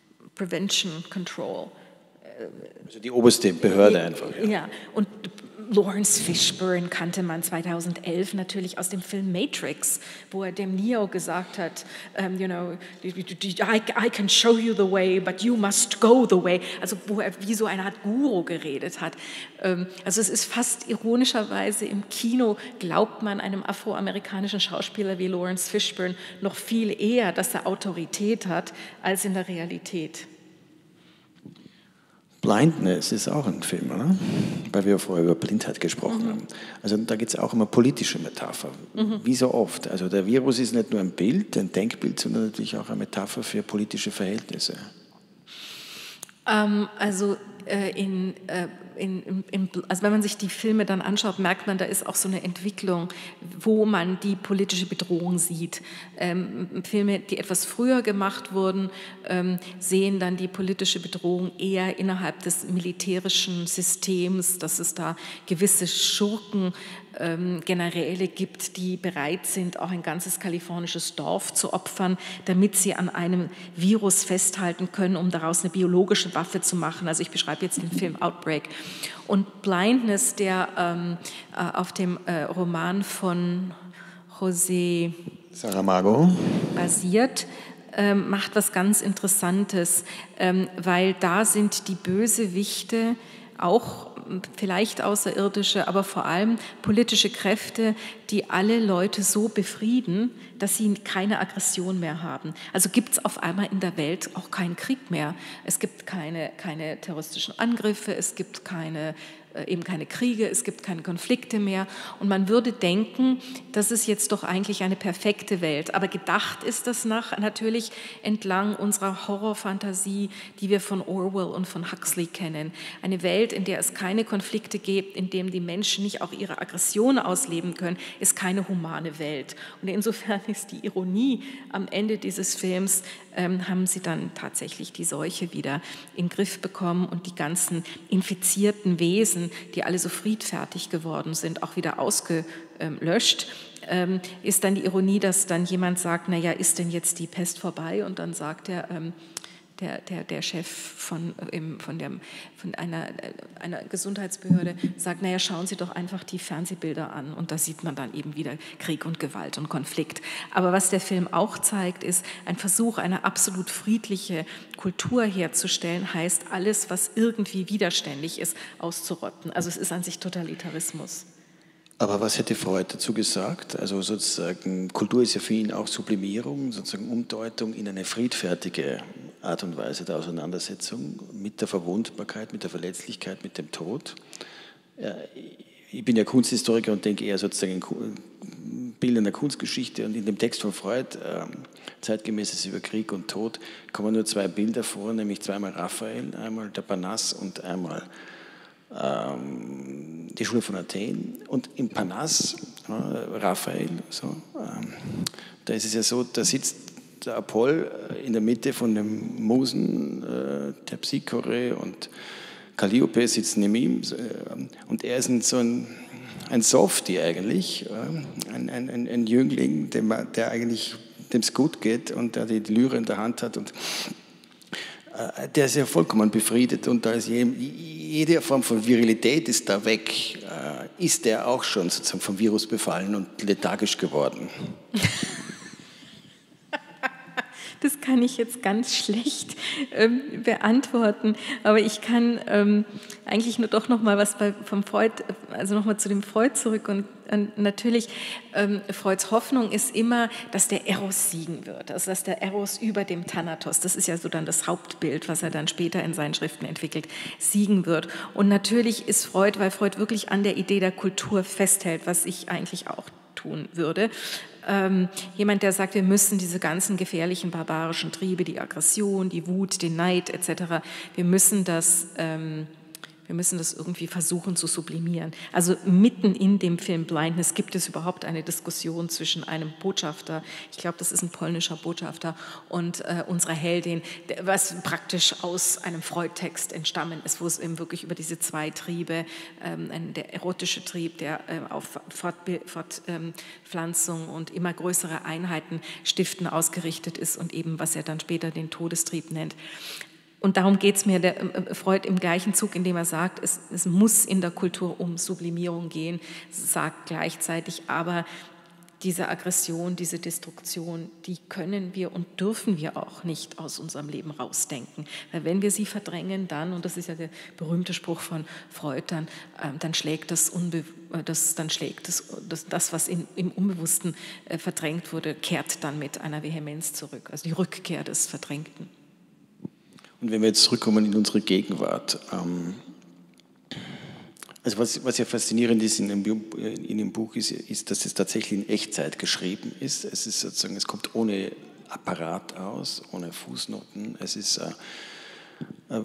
Prevention Control. Also die oberste Behörde ja, einfach. Ja, ja. Und Lawrence Fishburne kannte man zweitausendelf natürlich aus dem Film Matrix, wo er dem Neo gesagt hat, um, you know, I, I can show you the way, but you must go the way. Also wo er wie so eine Art Guru geredet hat. Um, also es ist fast ironischerweise im Kino, glaubt man einem afroamerikanischen Schauspieler wie Lawrence Fishburne noch viel eher, dass er Autorität hat, als in der Realität. Blindness ist auch ein Film, oder? Weil wir vorher über Blindheit gesprochen mhm. haben. Also da geht es auch um eine politische Metapher, mhm. wie so oft. Also der Virus ist nicht nur ein Bild, ein Denkbild, sondern natürlich auch eine Metapher für politische Verhältnisse. Ähm, also äh, in, äh, in, in, in, also wenn man sich die Filme dann anschaut, merkt man, da ist auch so eine Entwicklung, wo man die politische Bedrohung sieht. Ähm, Filme, die etwas früher gemacht wurden, ähm, sehen dann die politische Bedrohung eher innerhalb des militärischen Systems, dass es da gewisse Schurken, ähm, Generäle gibt, die bereit sind, auch ein ganzes kalifornisches Dorf zu opfern, damit sie an einem Virus festhalten können, um daraus eine biologische Waffe zu machen. Also ich beschreibe jetzt den Film Outbreak. Und Blindness, der ähm, äh, auf dem äh, Roman von José Saramago basiert, ähm, macht was ganz Interessantes, ähm, weil da sind die Bösewichte auch vielleicht Außerirdische, aber vor allem politische Kräfte, die alle Leute so befrieden, dass sie keine Aggression mehr haben. Also gibt es auf einmal in der Welt auch keinen Krieg mehr. Es gibt keine, keine terroristischen Angriffe, es gibt keine, äh, eben keine Kriege, es gibt keine Konflikte mehr. Und man würde denken, das ist jetzt doch eigentlich eine perfekte Welt. Aber gedacht ist das nach, natürlich entlang unserer Horrorfantasie, die wir von Orwell und von Huxley kennen. Eine Welt, in der es keine Konflikte gibt, in der die Menschen nicht auch ihre Aggression ausleben können, ist keine humane Welt. Und insofern ist die Ironie am Ende dieses Films, ähm, haben sie dann tatsächlich die Seuche wieder in den Griff bekommen und die ganzen infizierten Wesen, die alle so friedfertig geworden sind, auch wieder ausgelöscht. Ähm, ist dann die Ironie, dass dann jemand sagt, naja, ist denn jetzt die Pest vorbei? Und dann sagt er, ähm, Der, der, der Chef von, von, der, von einer, einer Gesundheitsbehörde sagt, naja, schauen Sie doch einfach die Fernsehbilder an und da sieht man dann eben wieder Krieg und Gewalt und Konflikt. Aber was der Film auch zeigt, ist ein Versuch, eine absolut friedliche Kultur herzustellen, heißt alles, was irgendwie widerständig ist, auszurotten. Also es ist an sich Totalitarismus. Aber was hätte Freud dazu gesagt? Also sozusagen, Kultur ist ja für ihn auch Sublimierung, sozusagen Umdeutung in eine friedfertige Art und Weise der Auseinandersetzung mit der Verwundbarkeit, mit der Verletzlichkeit, mit dem Tod. Ich bin ja Kunsthistoriker und denke eher sozusagen in Bildern der Kunstgeschichte, und in dem Text von Freud, zeitgemäßes über Krieg und Tod, kommen nur zwei Bilder vor, nämlich zweimal Raphael, einmal der Parnass und einmal die Schule von Athen. Und im Parnass, äh, Raphael, so, ähm, da ist es ja so, da sitzt der Apoll in der Mitte von den Musen, äh, der Psychore, und Calliope sitzt neben ihm, äh, und er ist ein, so ein, ein Softie eigentlich, äh, ein, ein, ein Jüngling, dem, der eigentlich dem es gut geht und der die Lyre in der Hand hat, und äh, der ist ja vollkommen befriedet, und da ist jedem, jede Form von Virilität ist da weg. Äh, ist der auch schon sozusagen vom Virus befallen und lethargisch geworden? Das kann ich jetzt ganz schlecht ähm, beantworten, aber ich kann ähm, eigentlich nur doch noch mal was bei, vom Freud, also noch mal zu dem Freud zurück, und, und natürlich ähm, Freuds Hoffnung ist immer, dass der Eros siegen wird, also dass der Eros über dem Thanatos, das ist ja so dann das Hauptbild, was er dann später in seinen Schriften entwickelt, siegen wird. Und natürlich ist Freud, weil Freud wirklich an der Idee der Kultur festhält, was ich eigentlich auch tun würde. Ähm, jemand, der sagt, wir müssen diese ganzen gefährlichen barbarischen Triebe, die Aggression, die Wut, den Neid et cetera, wir müssen das, ähm, wir müssen das irgendwie versuchen zu sublimieren. Also mitten in dem Film Blindness gibt es überhaupt eine Diskussion zwischen einem Botschafter, ich glaube, das ist ein polnischer Botschafter, und äh, unserer Heldin, was praktisch aus einem Freud-Text entstammen ist, wo es eben wirklich über diese zwei Triebe, ähm, der erotische Trieb, der äh, auf Fortpflanzung ähm, und immer größere Einheiten stiften ausgerichtet ist, und eben, was er dann später den Todestrieb nennt. Und darum geht es mir, der äh, Freud im gleichen Zug, indem er sagt, es, es muss in der Kultur um Sublimierung gehen, sagt gleichzeitig aber, diese Aggression, diese Destruktion, die können wir und dürfen wir auch nicht aus unserem Leben rausdenken. Weil wenn wir sie verdrängen, dann, und das ist ja der berühmte Spruch von Freud, dann, äh, dann schlägt, das, Unbe das, dann schlägt das, das, das was in, im Unbewussten äh, verdrängt wurde, kehrt dann mit einer Vehemenz zurück. Also die Rückkehr des Verdrängten. Und wenn wir jetzt zurückkommen in unsere Gegenwart, ähm Also was, was ja faszinierend ist in dem, in dem Buch, ist, ist, dass es tatsächlich in Echtzeit geschrieben ist. Es ist sozusagen, es kommt ohne Apparat aus, ohne Fußnoten. Es ist, äh, äh,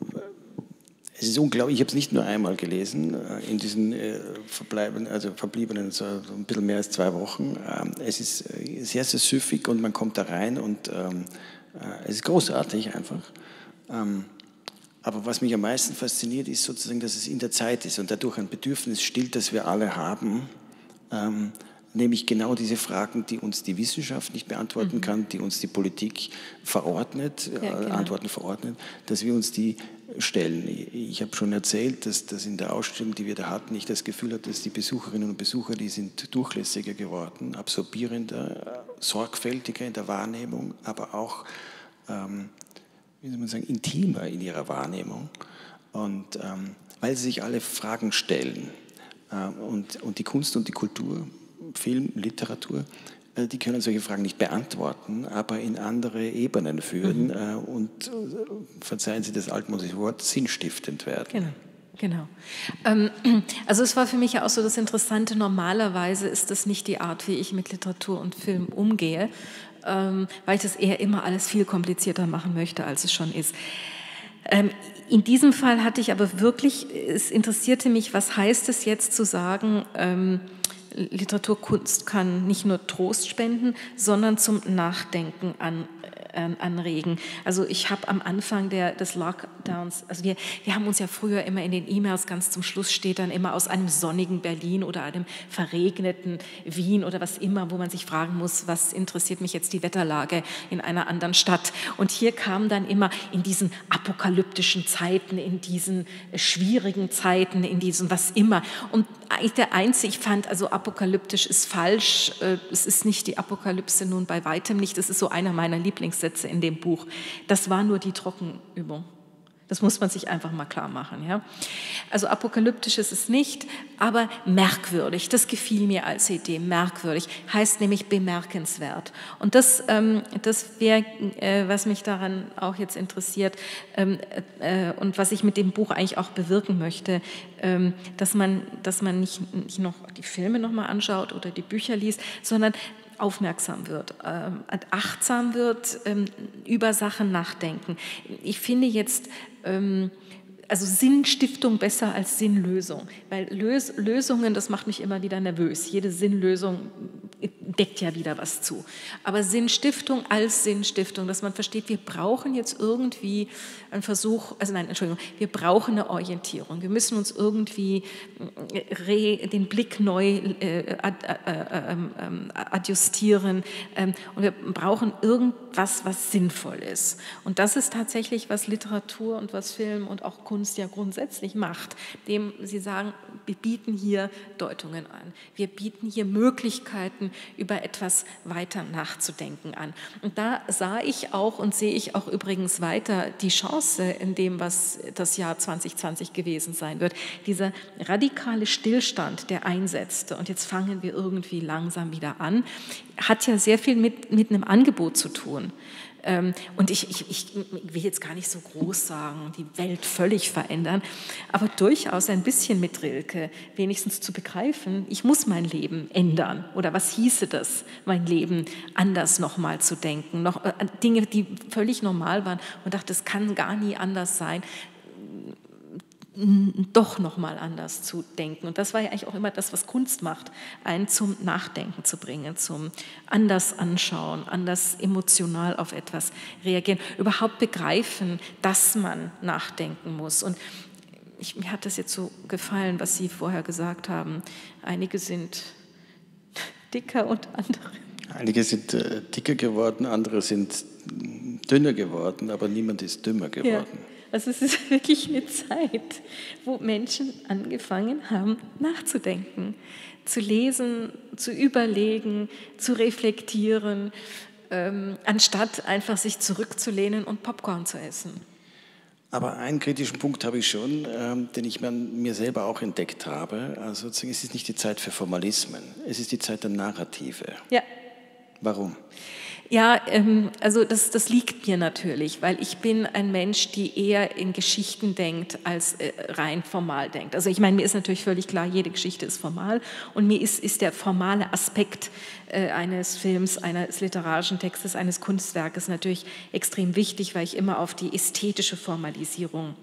es ist unglaublich. Ich habe es nicht nur einmal gelesen, äh, in diesen äh, verbleibenden, also verbliebenen so ein bisschen mehr als zwei Wochen. Ähm, es ist äh, sehr, sehr süffig und man kommt da rein und ähm, äh, es ist großartig einfach. Ähm, Aber was mich am meisten fasziniert, ist sozusagen, dass es in der Zeit ist und dadurch ein Bedürfnis stillt, das wir alle haben, ähm, nämlich genau diese Fragen, die uns die Wissenschaft nicht beantworten mhm. kann, die uns die Politik verordnet, ja, genau. äh, Antworten verordnet, dass wir uns die stellen. Ich, ich habe schon erzählt, dass, dass in der Ausstellung, die wir da hatten, ich das Gefühl hatte, dass die Besucherinnen und Besucher, die sind durchlässiger geworden, absorbierender, sorgfältiger in der Wahrnehmung, aber auch ähm, wie soll man sagen, intimer in ihrer Wahrnehmung, und ähm, weil sie sich alle Fragen stellen. Äh, und, und die Kunst und die Kultur, Film, Literatur, äh, die können solche Fragen nicht beantworten, aber in andere Ebenen führen mhm. äh, und, äh, verzeihen Sie das altmodische Wort, sinnstiftend werden. Genau. Genau. Also es war für mich ja auch so das Interessante, normalerweise ist das nicht die Art, wie ich mit Literatur und Film umgehe, weil ich das eher immer alles viel komplizierter machen möchte, als es schon ist. In diesem Fall hatte ich aber wirklich, es interessierte mich, was heißt es jetzt zu sagen, Literaturkunst kann nicht nur Trost spenden, sondern zum Nachdenken an anregen. Also ich habe am Anfang der, des Lockdowns, also wir, wir haben uns ja früher immer in den E-Mails, ganz zum Schluss steht dann immer aus einem sonnigen Berlin oder einem verregneten Wien oder was immer, wo man sich fragen muss, was interessiert mich jetzt die Wetterlage in einer anderen Stadt. Und hier kam dann immer in diesen apokalyptischen Zeiten, in diesen schwierigen Zeiten, in diesen was immer. Und der Einzige, ich fand, also apokalyptisch ist falsch, es ist nicht die Apokalypse, nun bei weitem nicht, das ist so einer meiner Lieblingssätze in dem Buch. Das war nur die Trockenübung. Das muss man sich einfach mal klar machen. Ja? Also apokalyptisch ist es nicht, aber merkwürdig. Das gefiel mir als Idee. Merkwürdig heißt nämlich bemerkenswert. Und das, ähm, das wäre, äh, was mich daran auch jetzt interessiert ähm, äh, und was ich mit dem Buch eigentlich auch bewirken möchte, ähm, dass man, dass man nicht, nicht noch die Filme nochmal anschaut oder die Bücher liest, sondern aufmerksam wird, ähm, achtsam wird, ähm, über Sachen nachdenken. Ich finde jetzt, ähm, also Sinnstiftung besser als Sinnlösung, weil Lös Lösungen, das macht mich immer wieder nervös. Jede Sinnlösung deckt ja wieder was zu. Aber Sinnstiftung als Sinnstiftung, dass man versteht, wir brauchen jetzt irgendwie einen Versuch, also nein, Entschuldigung, wir brauchen eine Orientierung. Wir müssen uns irgendwie re, den Blick neu äh, ad, äh, äh, adjustieren äh, und wir brauchen irgendwas, was sinnvoll ist. Und das ist tatsächlich, was Literatur und was Film und auch Kunst ja grundsätzlich macht, dem sie sagen, wir bieten hier Deutungen an, wir bieten hier Möglichkeiten, über etwas weiter nachzudenken an. Und da sah ich auch und sehe ich auch übrigens weiter die Chance in dem, was das Jahr zwanzig zwanzig gewesen sein wird. Dieser radikale Stillstand, der einsetzte, und jetzt fangen wir irgendwie langsam wieder an, hat ja sehr viel mit, mit einem Angebot zu tun. Und ich, ich, ich will jetzt gar nicht so groß sagen, die Welt völlig verändern, aber durchaus ein bisschen mit Rilke, wenigstens zu begreifen, ich muss mein Leben ändern. Oder was hieße das, mein Leben anders nochmal zu denken? Noch, äh, Dinge, die völlig normal waren und dachte, das kann gar nie anders sein, doch nochmal anders zu denken. Und das war ja eigentlich auch immer das, was Kunst macht, einen zum Nachdenken zu bringen, zum anders anschauen, anders emotional auf etwas reagieren, überhaupt begreifen, dass man nachdenken muss. Und ich, mir hat das jetzt so gefallen, was Sie vorher gesagt haben. Einige sind dicker und andere. Einige sind äh, dicker geworden, andere sind dünner geworden, aber niemand ist dümmer geworden. Ja. Also es ist wirklich eine Zeit, wo Menschen angefangen haben, nachzudenken, zu lesen, zu überlegen, zu reflektieren, ähm, anstatt einfach sich zurückzulehnen und Popcorn zu essen. Aber einen kritischen Punkt habe ich schon, ähm, den ich mir, mir selber auch entdeckt habe. Also sozusagen, es ist nicht die Zeit für Formalismen, es ist die Zeit der Narrative. Ja. Warum? Ja, ähm, also das, das liegt mir natürlich, weil ich bin ein Mensch, die eher in Geschichten denkt, als äh, rein formal denkt. Also ich meine, mir ist natürlich völlig klar, jede Geschichte ist formal und mir ist, ist der formale Aspekt äh, eines Films, eines literarischen Textes, eines Kunstwerkes natürlich extrem wichtig, weil ich immer auf die ästhetische Formalisierung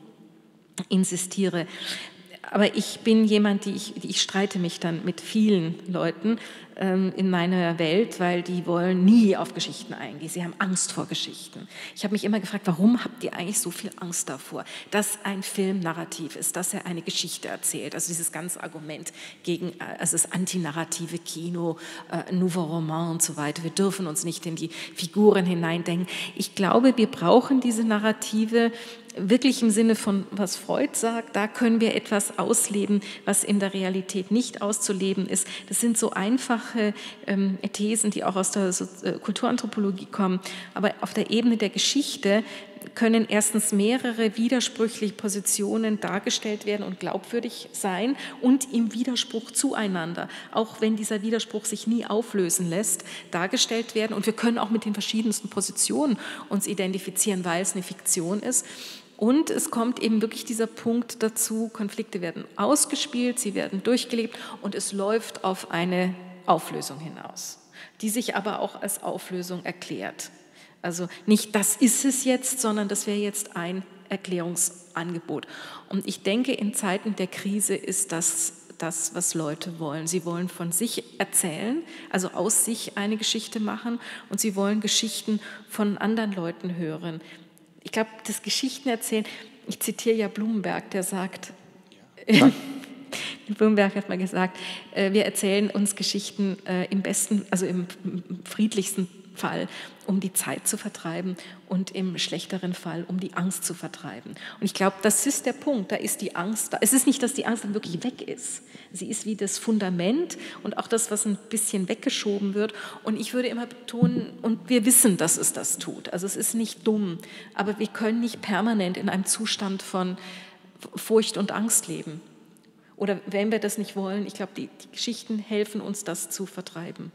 insistiere. Aber ich bin jemand, die ich, die ich streite mich dann mit vielen Leuten ähm, in meiner Welt, weil die wollen nie auf Geschichten eingehen. Sie haben Angst vor Geschichten. Ich habe mich immer gefragt, warum habt ihr eigentlich so viel Angst davor, dass ein Film narrativ ist, dass er eine Geschichte erzählt? Also dieses ganze Argument gegen also das antinarrative Kino, äh, Nouveau Roman und so weiter. Wir dürfen uns nicht in die Figuren hineindenken. Ich glaube, wir brauchen diese Narrative wirklich im Sinne von, was Freud sagt, da können wir etwas ausleben, was in der Realität nicht auszuleben ist. Das sind so einfache ähm, Thesen, die auch aus der so äh, Kulturanthropologie kommen. Aber auf der Ebene der Geschichte können erstens mehrere widersprüchliche Positionen dargestellt werden und glaubwürdig sein und im Widerspruch zueinander, auch wenn dieser Widerspruch sich nie auflösen lässt, dargestellt werden. Und wir können auch mit den verschiedensten Positionen uns identifizieren, weil es eine Fiktion ist. Und es kommt eben wirklich dieser Punkt dazu, Konflikte werden ausgespielt, sie werden durchgelebt und es läuft auf eine Auflösung hinaus, die sich aber auch als Auflösung erklärt. Also nicht, das ist es jetzt, sondern das wäre jetzt ein Erklärungsangebot. Und ich denke, in Zeiten der Krise ist das das, was Leute wollen. Sie wollen von sich erzählen, also aus sich eine Geschichte machen und sie wollen Geschichten von anderen Leuten hören. Ich glaube, das Geschichtenerzählen, ich zitiere ja Blumenberg, der sagt, ja. Blumenberg hat mal gesagt, wir erzählen uns Geschichten im besten, also im friedlichsten Fall, um die Zeit zu vertreiben und im schlechteren Fall, um die Angst zu vertreiben. Und ich glaube, das ist der Punkt, da ist die Angst da. Es ist nicht, dass die Angst dann wirklich weg ist. Sie ist wie das Fundament und auch das, was ein bisschen weggeschoben wird. Und ich würde immer betonen, und wir wissen, dass es das tut. Also es ist nicht dumm, aber wir können nicht permanent in einem Zustand von Furcht und Angst leben. Oder wenn wir das nicht wollen, ich glaube, die, die Geschichten helfen uns, das zu vertreiben.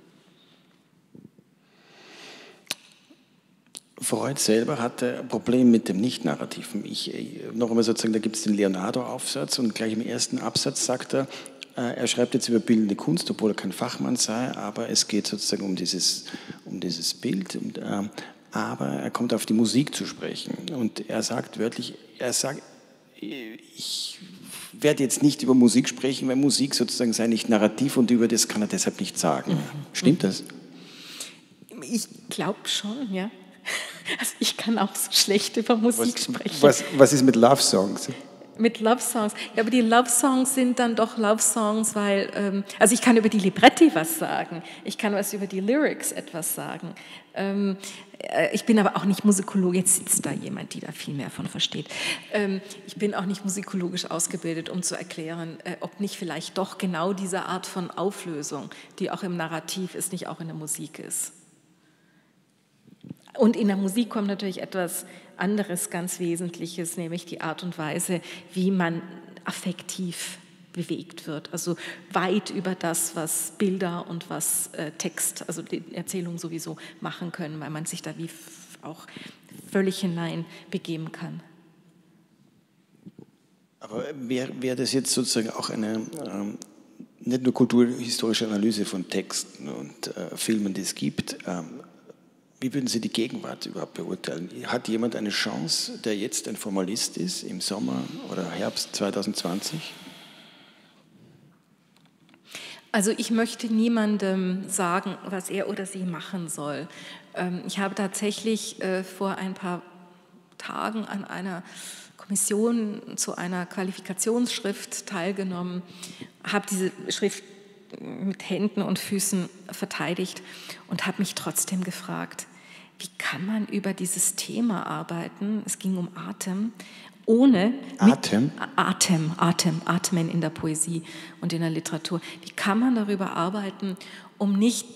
Freud selber hatte ein Problem mit dem Nicht-Narrativen. Ich, noch einmal sozusagen, da gibt es den Leonardo-Aufsatz und gleich im ersten Absatz sagt er, er schreibt jetzt über bildende Kunst, obwohl er kein Fachmann sei, aber es geht sozusagen um dieses, um dieses Bild. Und, äh, aber er kommt auf die Musik zu sprechen und er sagt wörtlich, er sagt, ich werde jetzt nicht über Musik sprechen, weil Musik sozusagen sei nicht narrativ und über das kann er deshalb nicht sagen. Mhm. Stimmt das? Ich glaube schon, ja. Also ich kann auch so schlecht über Musik was, sprechen. Was, was ist mit Love Songs? Mit Love Songs. Ja, aber die Love Songs sind dann doch Love Songs, weil, ähm, also ich kann über die Libretti was sagen, ich kann was über die Lyrics etwas sagen. Ähm, äh, ich bin aber auch nicht Musikologe, jetzt sitzt da jemand, die da viel mehr von versteht. Ähm, ich bin auch nicht musikologisch ausgebildet, um zu erklären, äh, ob nicht vielleicht doch genau diese Art von Auflösung, die auch im Narrativ ist, nicht auch in der Musik ist. Und in der Musik kommt natürlich etwas anderes, ganz Wesentliches, nämlich die Art und Weise, wie man affektiv bewegt wird. Also weit über das, was Bilder und was äh, Text, also die Erzählung sowieso machen können, weil man sich da wie auch völlig hinein begeben kann. Aber wäre wär das jetzt sozusagen auch eine, ähm, nicht nur kulturhistorische Analyse von Texten und äh, Filmen, die es gibt, ähm, wie würden Sie die Gegenwart überhaupt beurteilen? Hat jemand eine Chance, der jetzt ein Formalist ist, im Sommer oder Herbst zwanzig zwanzig? Also ich möchte niemandem sagen, was er oder sie machen soll. Ich habe tatsächlich vor ein paar Tagen an einer Kommission zu einer Qualifikationsschrift teilgenommen, habe diese Schrift mit Händen und Füßen verteidigt und habe mich trotzdem gefragt, wie kann man über dieses Thema arbeiten, es ging um Atem, ohne Atem? Mit, Atem, Atem, Atmen in der Poesie und in der Literatur. Wie kann man darüber arbeiten, um nicht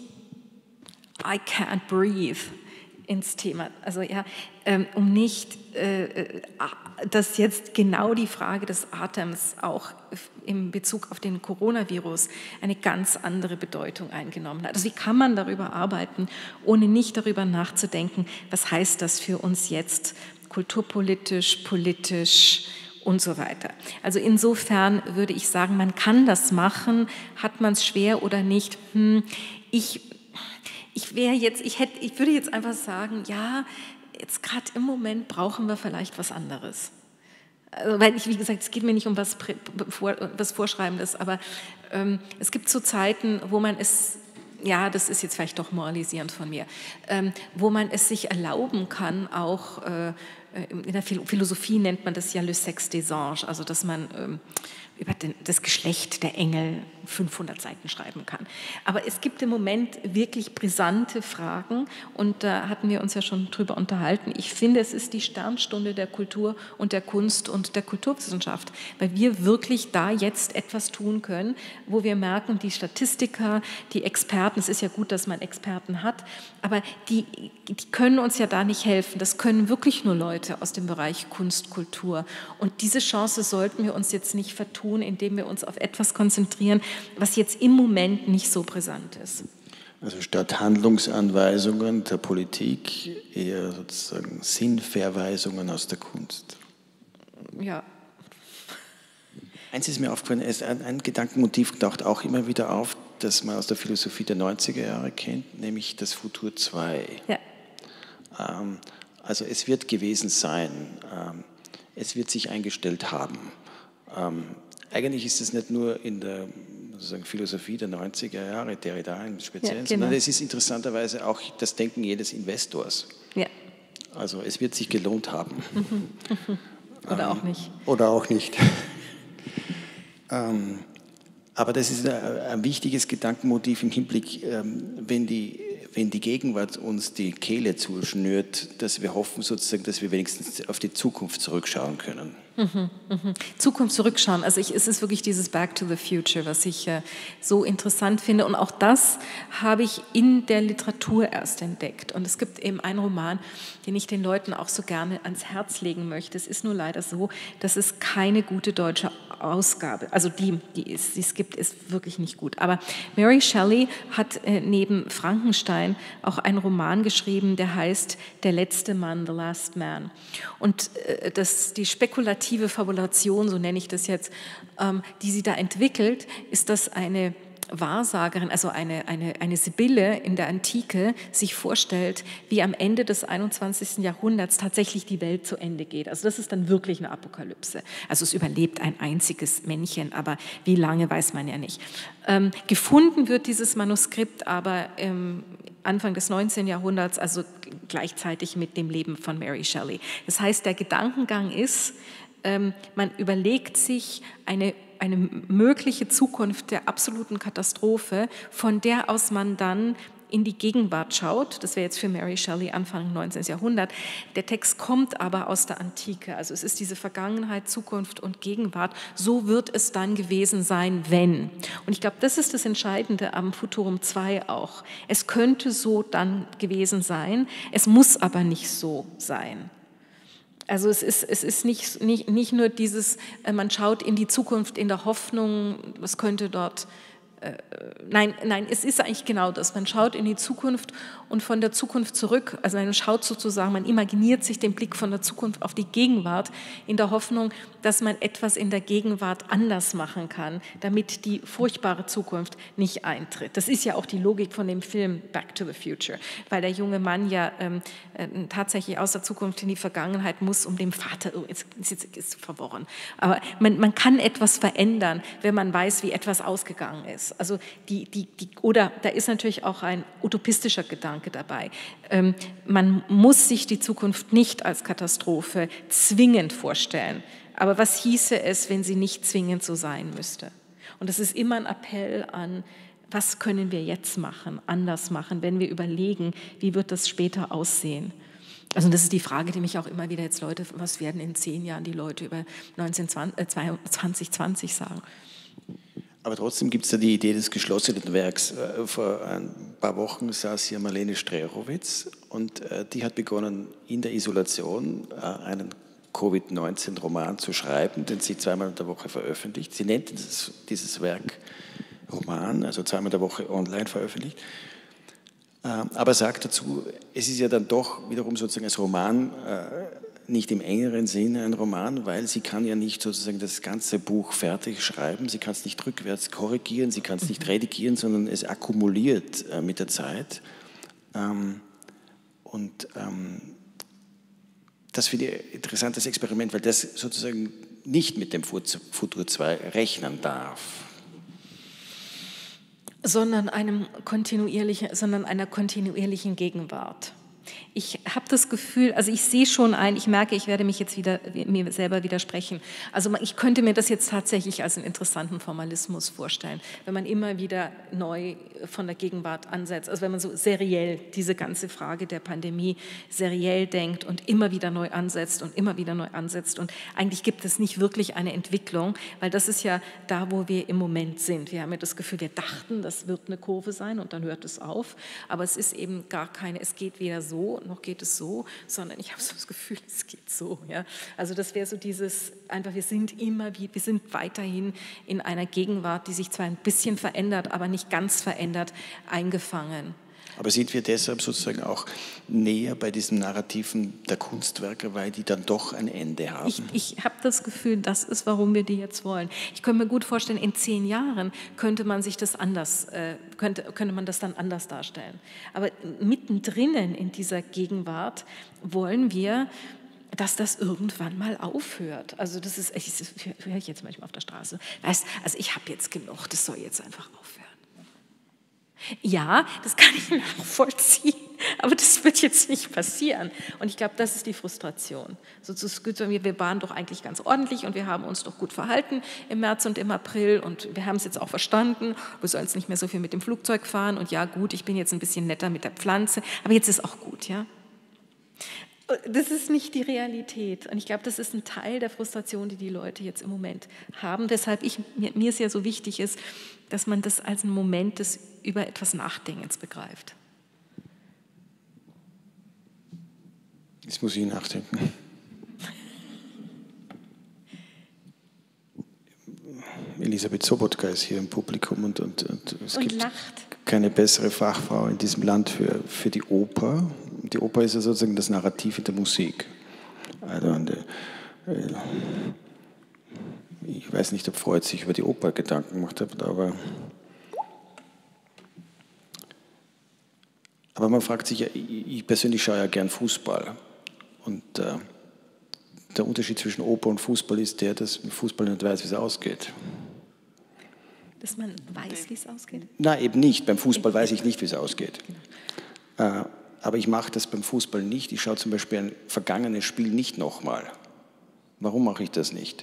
I can't breathe ins Thema, also ja, ähm, um nicht, äh, dass jetzt genau die Frage des Atems auch in Bezug auf den Coronavirus eine ganz andere Bedeutung eingenommen hat. Also wie kann man darüber arbeiten, ohne nicht darüber nachzudenken, was heißt das für uns jetzt kulturpolitisch, politisch und so weiter. Also insofern würde ich sagen, man kann das machen, hat man es schwer oder nicht. Hm, ich Ich wäre jetzt, ich hätte, ich würde jetzt einfach sagen, ja, jetzt gerade im Moment brauchen wir vielleicht was anderes. Also, weil ich, wie gesagt, es geht mir nicht um was, was Vorschreibendes, aber ähm, es gibt so Zeiten, wo man es, ja, das ist jetzt vielleicht doch moralisierend von mir, ähm, wo man es sich erlauben kann, auch äh, in der Philosophie nennt man das ja le sexe des anges, also dass man ähm, über den, das Geschlecht der Engel fünfhundert Seiten schreiben kann. Aber es gibt im Moment wirklich brisante Fragen und da hatten wir uns ja schon drüber unterhalten. Ich finde, es ist die Sternstunde der Kultur und der Kunst und der Kulturwissenschaft, weil wir wirklich da jetzt etwas tun können, wo wir merken, die Statistiker, die Experten, es ist ja gut, dass man Experten hat, aber die, die können uns ja da nicht helfen. Das können wirklich nur Leute aus dem Bereich Kunst, Kultur. Und diese Chance sollten wir uns jetzt nicht vertun, indem wir uns auf etwas konzentrieren, was jetzt im Moment nicht so brisant ist. Also statt Handlungsanweisungen der Politik eher sozusagen Sinnverweisungen aus der Kunst. Ja. Eins ist mir aufgefallen, ein, ein Gedankenmotiv taucht auch immer wieder auf, das man aus der Philosophie der neunziger Jahre kennt, nämlich das Futur zwei. Ja. Ähm, also es wird gewesen sein, ähm, es wird sich eingestellt haben. Ähm, Eigentlich ist es nicht nur in der sozusagen Philosophie der neunziger Jahre, Derrida im Speziellen, ja, genau. sondern es ist interessanterweise auch das Denken jedes Investors. Ja. Also es wird sich gelohnt haben. Oder ähm, auch nicht. Oder auch nicht. ähm, aber das ist ein, ein wichtiges Gedankenmotiv im Hinblick, ähm, wenn die wenn die Gegenwart uns die Kehle zuschnürt, dass wir hoffen sozusagen, dass wir wenigstens auf die Zukunft zurückschauen können. Mhm, mhm. Zukunft zurückschauen, also ich, es ist wirklich dieses Back to the Future, was ich äh, so interessant finde und auch das habe ich in der Literatur erst entdeckt und es gibt eben einen Roman, den ich den Leuten auch so gerne ans Herz legen möchte. Es ist nur leider so, dass es keine gute deutsche Ausgabe, also die, die es, die es gibt, ist wirklich nicht gut. Aber Mary Shelley hat äh, neben Frankenstein auch einen Roman geschrieben, der heißt Der letzte Mann, The Last Man. Und äh, das, die spekulative Fabulation, so nenne ich das jetzt, ähm, die sie da entwickelt, ist, dass eine Wahrsagerin, also eine, eine, eine Sibylle in der Antike, sich vorstellt, wie am Ende des einundzwanzigsten Jahrhunderts tatsächlich die Welt zu Ende geht. Also das ist dann wirklich eine Apokalypse. Also es überlebt ein einziges Männchen, aber wie lange, weiß man ja nicht. Ähm, gefunden wird dieses Manuskript aber ähm, Anfang des neunzehnten Jahrhunderts, also gleichzeitig mit dem Leben von Mary Shelley. Das heißt, der Gedankengang ist, ähm, man überlegt sich eine eine mögliche Zukunft der absoluten Katastrophe, von der aus man dann in die Gegenwart schaut. Das wäre jetzt für Mary Shelley Anfang neunzehnten Jahrhundert. Der Text kommt aber aus der Antike. Also es ist diese Vergangenheit, Zukunft und Gegenwart. So wird es dann gewesen sein, wenn. Und ich glaube, das ist das Entscheidende am Futurum zwei auch. Es könnte so dann gewesen sein, es muss aber nicht so sein. Also es ist, es ist nicht, nicht, nicht nur dieses, man schaut in die Zukunft in der Hoffnung, was könnte dort, äh, nein, nein, es ist eigentlich genau das, man schaut in die Zukunft und von der Zukunft zurück, also man schaut sozusagen, man imaginiert sich den Blick von der Zukunft auf die Gegenwart in der Hoffnung, dass man etwas in der Gegenwart anders machen kann, damit die furchtbare Zukunft nicht eintritt. Das ist ja auch die Logik von dem Film Back to the Future, weil der junge Mann ja ähm, äh, tatsächlich aus der Zukunft in die Vergangenheit muss, um dem Vater, oh, jetzt ist es ist verworren, aber man, man kann etwas verändern, wenn man weiß, wie etwas ausgegangen ist. Also die, die, die, oder da ist natürlich auch ein utopistischer Gedanke dabei. Ähm, man muss sich die Zukunft nicht als Katastrophe zwingend vorstellen. Aber was hieße es, wenn sie nicht zwingend so sein müsste? Und das ist immer ein Appell an was können wir jetzt machen, anders machen, wenn wir überlegen, wie wird das später aussehen? Also das ist die Frage, die mich auch immer wieder jetzt Leute, was werden in zehn Jahren die Leute über zwanzig zwanzig sagen? Aber trotzdem gibt es ja die Idee des geschlossenen Werks. Vor ein paar Wochen saß hier Marlene Strerowitz und die hat begonnen, in der Isolation einen Covid neunzehn Roman zu schreiben, den sie zweimal in der Woche veröffentlicht. Sie nennt dieses, dieses Werk Roman, also zweimal in der Woche online veröffentlicht. Aber sagt dazu, es ist ja dann doch wiederum sozusagen als Roman nicht im engeren Sinne ein Roman, weil sie kann ja nicht sozusagen das ganze Buch fertig schreiben, sie kann es nicht rückwärts korrigieren, sie kann es nicht redigieren, sondern es akkumuliert mit der Zeit. Und das finde ich ein interessantes Experiment, weil das sozusagen nicht mit dem Futur zwei rechnen darf. Sondern, einem kontinuierlichen, sondern einer kontinuierlichen Gegenwart. Ich habe das Gefühl, also ich sehe schon ein, ich merke, ich werde mich jetzt wieder mir selber widersprechen. Also ich könnte mir das jetzt tatsächlich als einen interessanten Formalismus vorstellen, wenn man immer wieder neu von der Gegenwart ansetzt, also wenn man so seriell diese ganze Frage der Pandemie seriell denkt und immer wieder neu ansetzt und immer wieder neu ansetzt. Und eigentlich gibt es nicht wirklich eine Entwicklung, weil das ist ja da, wo wir im Moment sind. Wir haben ja das Gefühl, wir dachten, das wird eine Kurve sein und dann hört es auf, aber es ist eben gar keine, es geht weder so, noch geht es so, sondern ich habe so das Gefühl, es geht so. Ja? Also das wäre so dieses, einfach wir sind immer, wir sind weiterhin in einer Gegenwart, die sich zwar ein bisschen verändert, aber nicht ganz verändert, eingefangen. Aber sind wir deshalb sozusagen auch näher bei diesen Narrativen der Kunstwerke, weil die dann doch ein Ende haben? Ich, ich habe das Gefühl, das ist, warum wir die jetzt wollen. Ich könnte mir gut vorstellen, in zehn Jahren könnte man sich das anders, äh, könnte, könnte man das dann anders darstellen. Aber mittendrin in dieser Gegenwart wollen wir, dass das irgendwann mal aufhört. Also das ist, ich, das höre ich jetzt manchmal auf der Straße. Weißt, also ich habe jetzt genug, das soll jetzt einfach aufhören. Ja, das kann ich nachvollziehen, aber das wird jetzt nicht passieren. Und ich glaube, das ist die Frustration. Sozusagen, wir waren doch eigentlich ganz ordentlich und wir haben uns doch gut verhalten im März und im April und wir haben es jetzt auch verstanden, wir sollen jetzt nicht mehr so viel mit dem Flugzeug fahren und ja gut, ich bin jetzt ein bisschen netter mit der Pflanze, aber jetzt ist auch gut, ja. Das ist nicht die Realität und ich glaube, das ist ein Teil der Frustration, die die Leute jetzt im Moment haben, weshalb ich, mir, mir es ja so wichtig ist, dass man das als einen Moment des über etwas Nachdenkens begreift. Jetzt muss ich nachdenken. Elisabeth Sobotka ist hier im Publikum und, und, und es und gibt lacht. keine bessere Fachfrau in diesem Land für, für die Oper. Die Oper ist ja sozusagen das Narrativ in der Musik. Also, ich weiß nicht, ob Freud sich über die Oper Gedanken gemacht hat, aber, aber man fragt sich ja, ich persönlich schaue ja gern Fußball und äh, der Unterschied zwischen Oper und Fußball ist der, dass Fußball nicht weiß, wie es ausgeht. Dass man weiß, wie es ausgeht? Nein, eben nicht. Beim Fußball weiß ich nicht, wie es ausgeht. Äh, aber ich mache das beim Fußball nicht. Ich schaue zum Beispiel ein vergangenes Spiel nicht nochmal. Warum mache ich das nicht?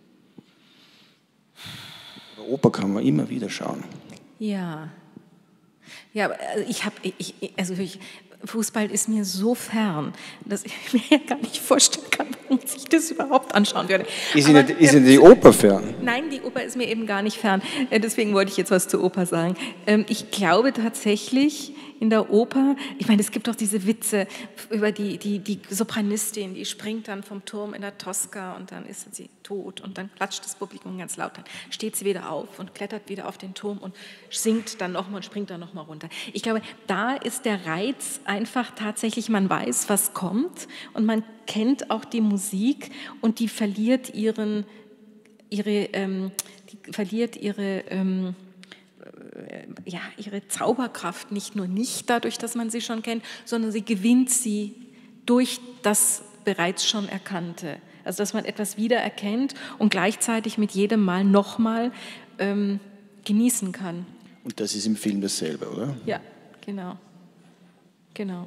Oper kann man immer wieder schauen. Ja. Ja, aber ich habe, ich, also ich, Fußball ist mir so fern, dass ich mir ja gar nicht vorstellen kann, warum ich das überhaupt anschauen würde. Ist Ihnen, Aber, ist Ihnen die Oper fern? Nein, die Oper ist mir eben gar nicht fern. Deswegen wollte ich jetzt was zur Oper sagen. Ich glaube tatsächlich, in der Oper, ich meine, es gibt doch diese Witze über die, die, die Sopranistin, die springt dann vom Turm in der Tosca und dann ist sie tot und dann klatscht das Publikum ganz laut, dann steht sie wieder auf und klettert wieder auf den Turm und singt dann nochmal und springt dann nochmal runter. Ich glaube, da ist der Reiz einfach tatsächlich, man weiß, was kommt und man kennt auch die Musik und die verliert ihren, ihre, ähm, die verliert ihre, ähm, ja, ihre Zauberkraft nicht nur nicht dadurch, dass man sie schon kennt, sondern sie gewinnt sie durch das bereits schon Erkannte. Also dass man etwas wiedererkennt und gleichzeitig mit jedem Mal nochmal ähm, genießen kann. Und das ist im Film dasselbe, oder? Ja, genau. Genau.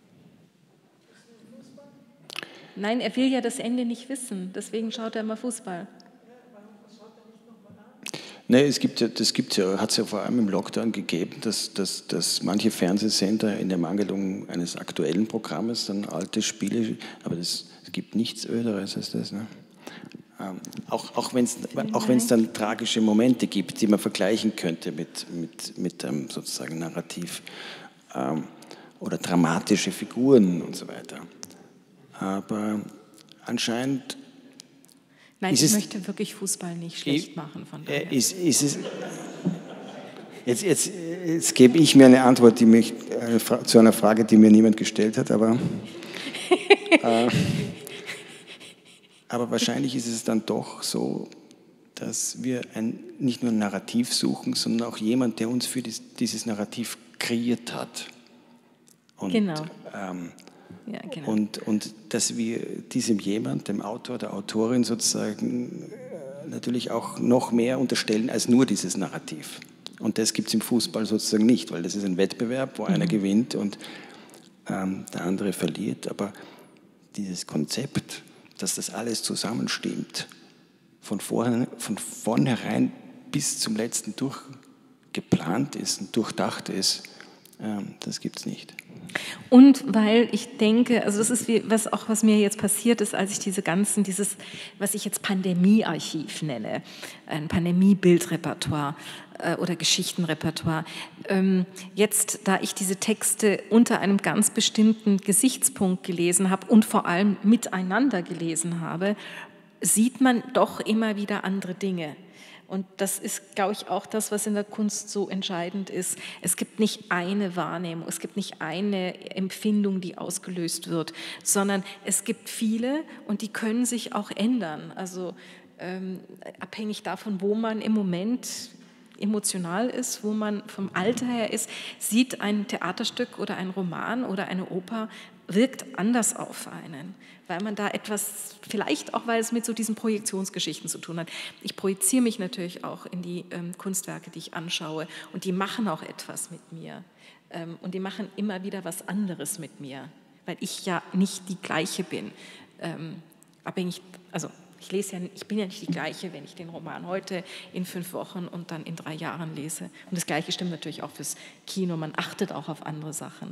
Nein, er will ja das Ende nicht wissen, deswegen schaut er immer Fußball. Nee, es gibt ja, das gibt's ja, hat es ja vor allem im Lockdown gegeben, dass, dass, dass manche Fernsehsender in der Mangelung eines aktuellen Programmes dann alte Spiele, aber das, es gibt nichts Öderes als das. Ne? Ähm, auch auch wenn es auch wenn's dann tragische Momente gibt, die man vergleichen könnte mit, mit, mit einem sozusagen Narrativ ähm, oder dramatische Figuren und so weiter. Aber anscheinend Nein, ist ich es, möchte wirklich Fußball nicht schlecht machen. Von daher. Ist, ist es, jetzt, jetzt, jetzt gebe ich mir eine Antwort, die mich äh, zu einer Frage, die mir niemand gestellt hat, aber, äh, aber wahrscheinlich ist es dann doch so, dass wir ein, nicht nur ein Narrativ suchen, sondern auch jemand, der uns für dies, dieses Narrativ kreiert hat. Und, genau. Ähm, Ja, genau. Und, und dass wir diesem jemand, dem Autor, der Autorin sozusagen natürlich auch noch mehr unterstellen als nur dieses Narrativ. Und das gibt es im Fußball sozusagen nicht, weil das ist ein Wettbewerb, wo mhm. einer gewinnt und ähm, der andere verliert. Aber dieses Konzept, dass das alles zusammenstimmt, von, vorne, von vornherein bis zum letzten durchgeplant ist und durchdacht ist, ähm, das gibt es nicht. Und weil ich denke, also das ist wie, was auch was mir jetzt passiert ist, als ich diese ganzen, dieses, was ich jetzt Pandemiearchiv nenne, ein Pandemiebildrepertoire äh, oder Geschichtenrepertoire. Ähm, jetzt, da ich diese Texte unter einem ganz bestimmten Gesichtspunkt gelesen habe und vor allem miteinander gelesen habe, sieht man doch immer wieder andere Dinge. Und das ist, glaube ich, auch das, was in der Kunst so entscheidend ist. Es gibt nicht eine Wahrnehmung, es gibt nicht eine Empfindung, die ausgelöst wird, sondern es gibt viele und die können sich auch ändern. Also ähm, abhängig davon, wo man im Moment emotional ist, wo man vom Alter her ist, sieht ein Theaterstück oder ein Roman oder eine Oper, wirkt anders auf einen, weil man da etwas, vielleicht auch, weil es mit so diesen Projektionsgeschichten zu tun hat. Ich projiziere mich natürlich auch in die ähm, Kunstwerke, die ich anschaue und die machen auch etwas mit mir ähm, und die machen immer wieder was anderes mit mir, weil ich ja nicht die Gleiche bin. Ähm, abhängig, also ich lese ja, ich bin ja nicht die Gleiche, wenn ich den Roman heute in fünf Wochen und dann in drei Jahren lese. Und das Gleiche stimmt natürlich auch fürs Kino, man achtet auch auf andere Sachen.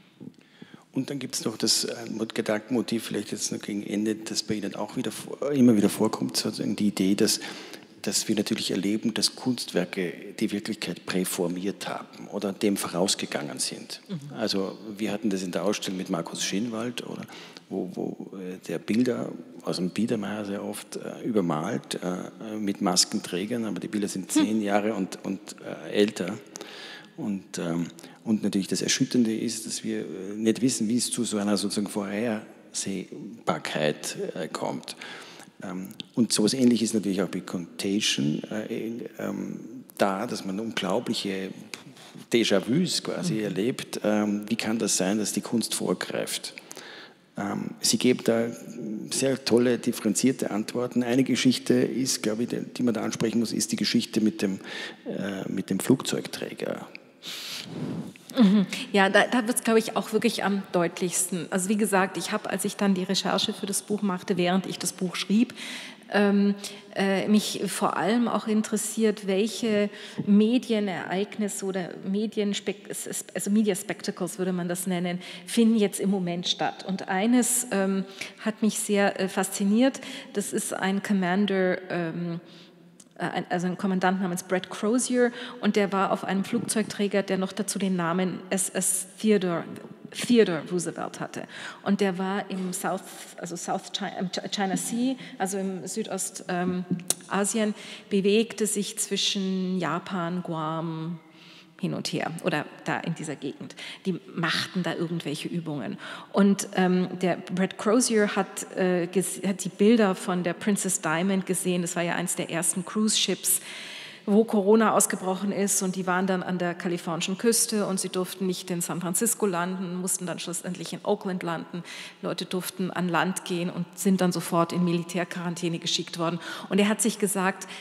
Und dann gibt es noch das äh, Gedankenmotiv, vielleicht jetzt noch gegen Ende, das bei Ihnen auch wieder, immer wieder vorkommt, sozusagen die Idee, dass, dass wir natürlich erleben, dass Kunstwerke die Wirklichkeit präformiert haben oder dem vorausgegangen sind. Mhm. Also wir hatten das in der Ausstellung mit Markus Schinwald, oder, wo, wo der Bilder aus dem Biedermeier sehr oft äh, übermalt äh, mit Maskenträgern, aber die Bilder sind zehn Jahre und, und äh, älter. Und, ähm, und natürlich das Erschütternde ist, dass wir nicht wissen, wie es zu so einer sozusagen Vorhersehbarkeit äh, kommt. Ähm, und so etwas Ähnliches ist natürlich auch bei Contagion äh, ähm, da, dass man unglaubliche Déjà-vus quasi mhm. erlebt. Ähm, wie kann das sein, dass die Kunst vorgreift? Ähm, Sie geben da sehr tolle, differenzierte Antworten. Eine Geschichte ist, glaube ich, die, die man da ansprechen muss, ist die Geschichte mit dem, äh, mit dem Flugzeugträger. Ja, da, da wird es, glaube ich, auch wirklich am deutlichsten. Also wie gesagt, ich habe, als ich dann die Recherche für das Buch machte, während ich das Buch schrieb, ähm, äh, mich vor allem auch interessiert, welche Medienereignisse oder Medienspek also Media Spectacles würde man das nennen, finden jetzt im Moment statt. Und eines ähm, hat mich sehr äh, fasziniert, das ist ein Commander, ähm, also ein Kommandant namens Brett Crozier, und der war auf einem Flugzeugträger, der noch dazu den Namen S S Theodore, Theodore Roosevelt hatte. Und der war im South, also South China, China Sea, also im Südostasien, ähm, bewegte sich zwischen Japan, Guam, hin und her oder da in dieser Gegend. Die machten da irgendwelche Übungen. Und ähm, der Brett Crozier hat, äh, hat die Bilder von der Princess Diamond gesehen. Das war ja eines der ersten Cruise-Ships, wo Corona ausgebrochen ist, und die waren dann an der kalifornischen Küste und sie durften nicht in San Francisco landen, mussten dann schlussendlich in Oakland landen. Leute durften an Land gehen und sind dann sofort in Militärquarantäne geschickt worden. Und er hat sich gesagt,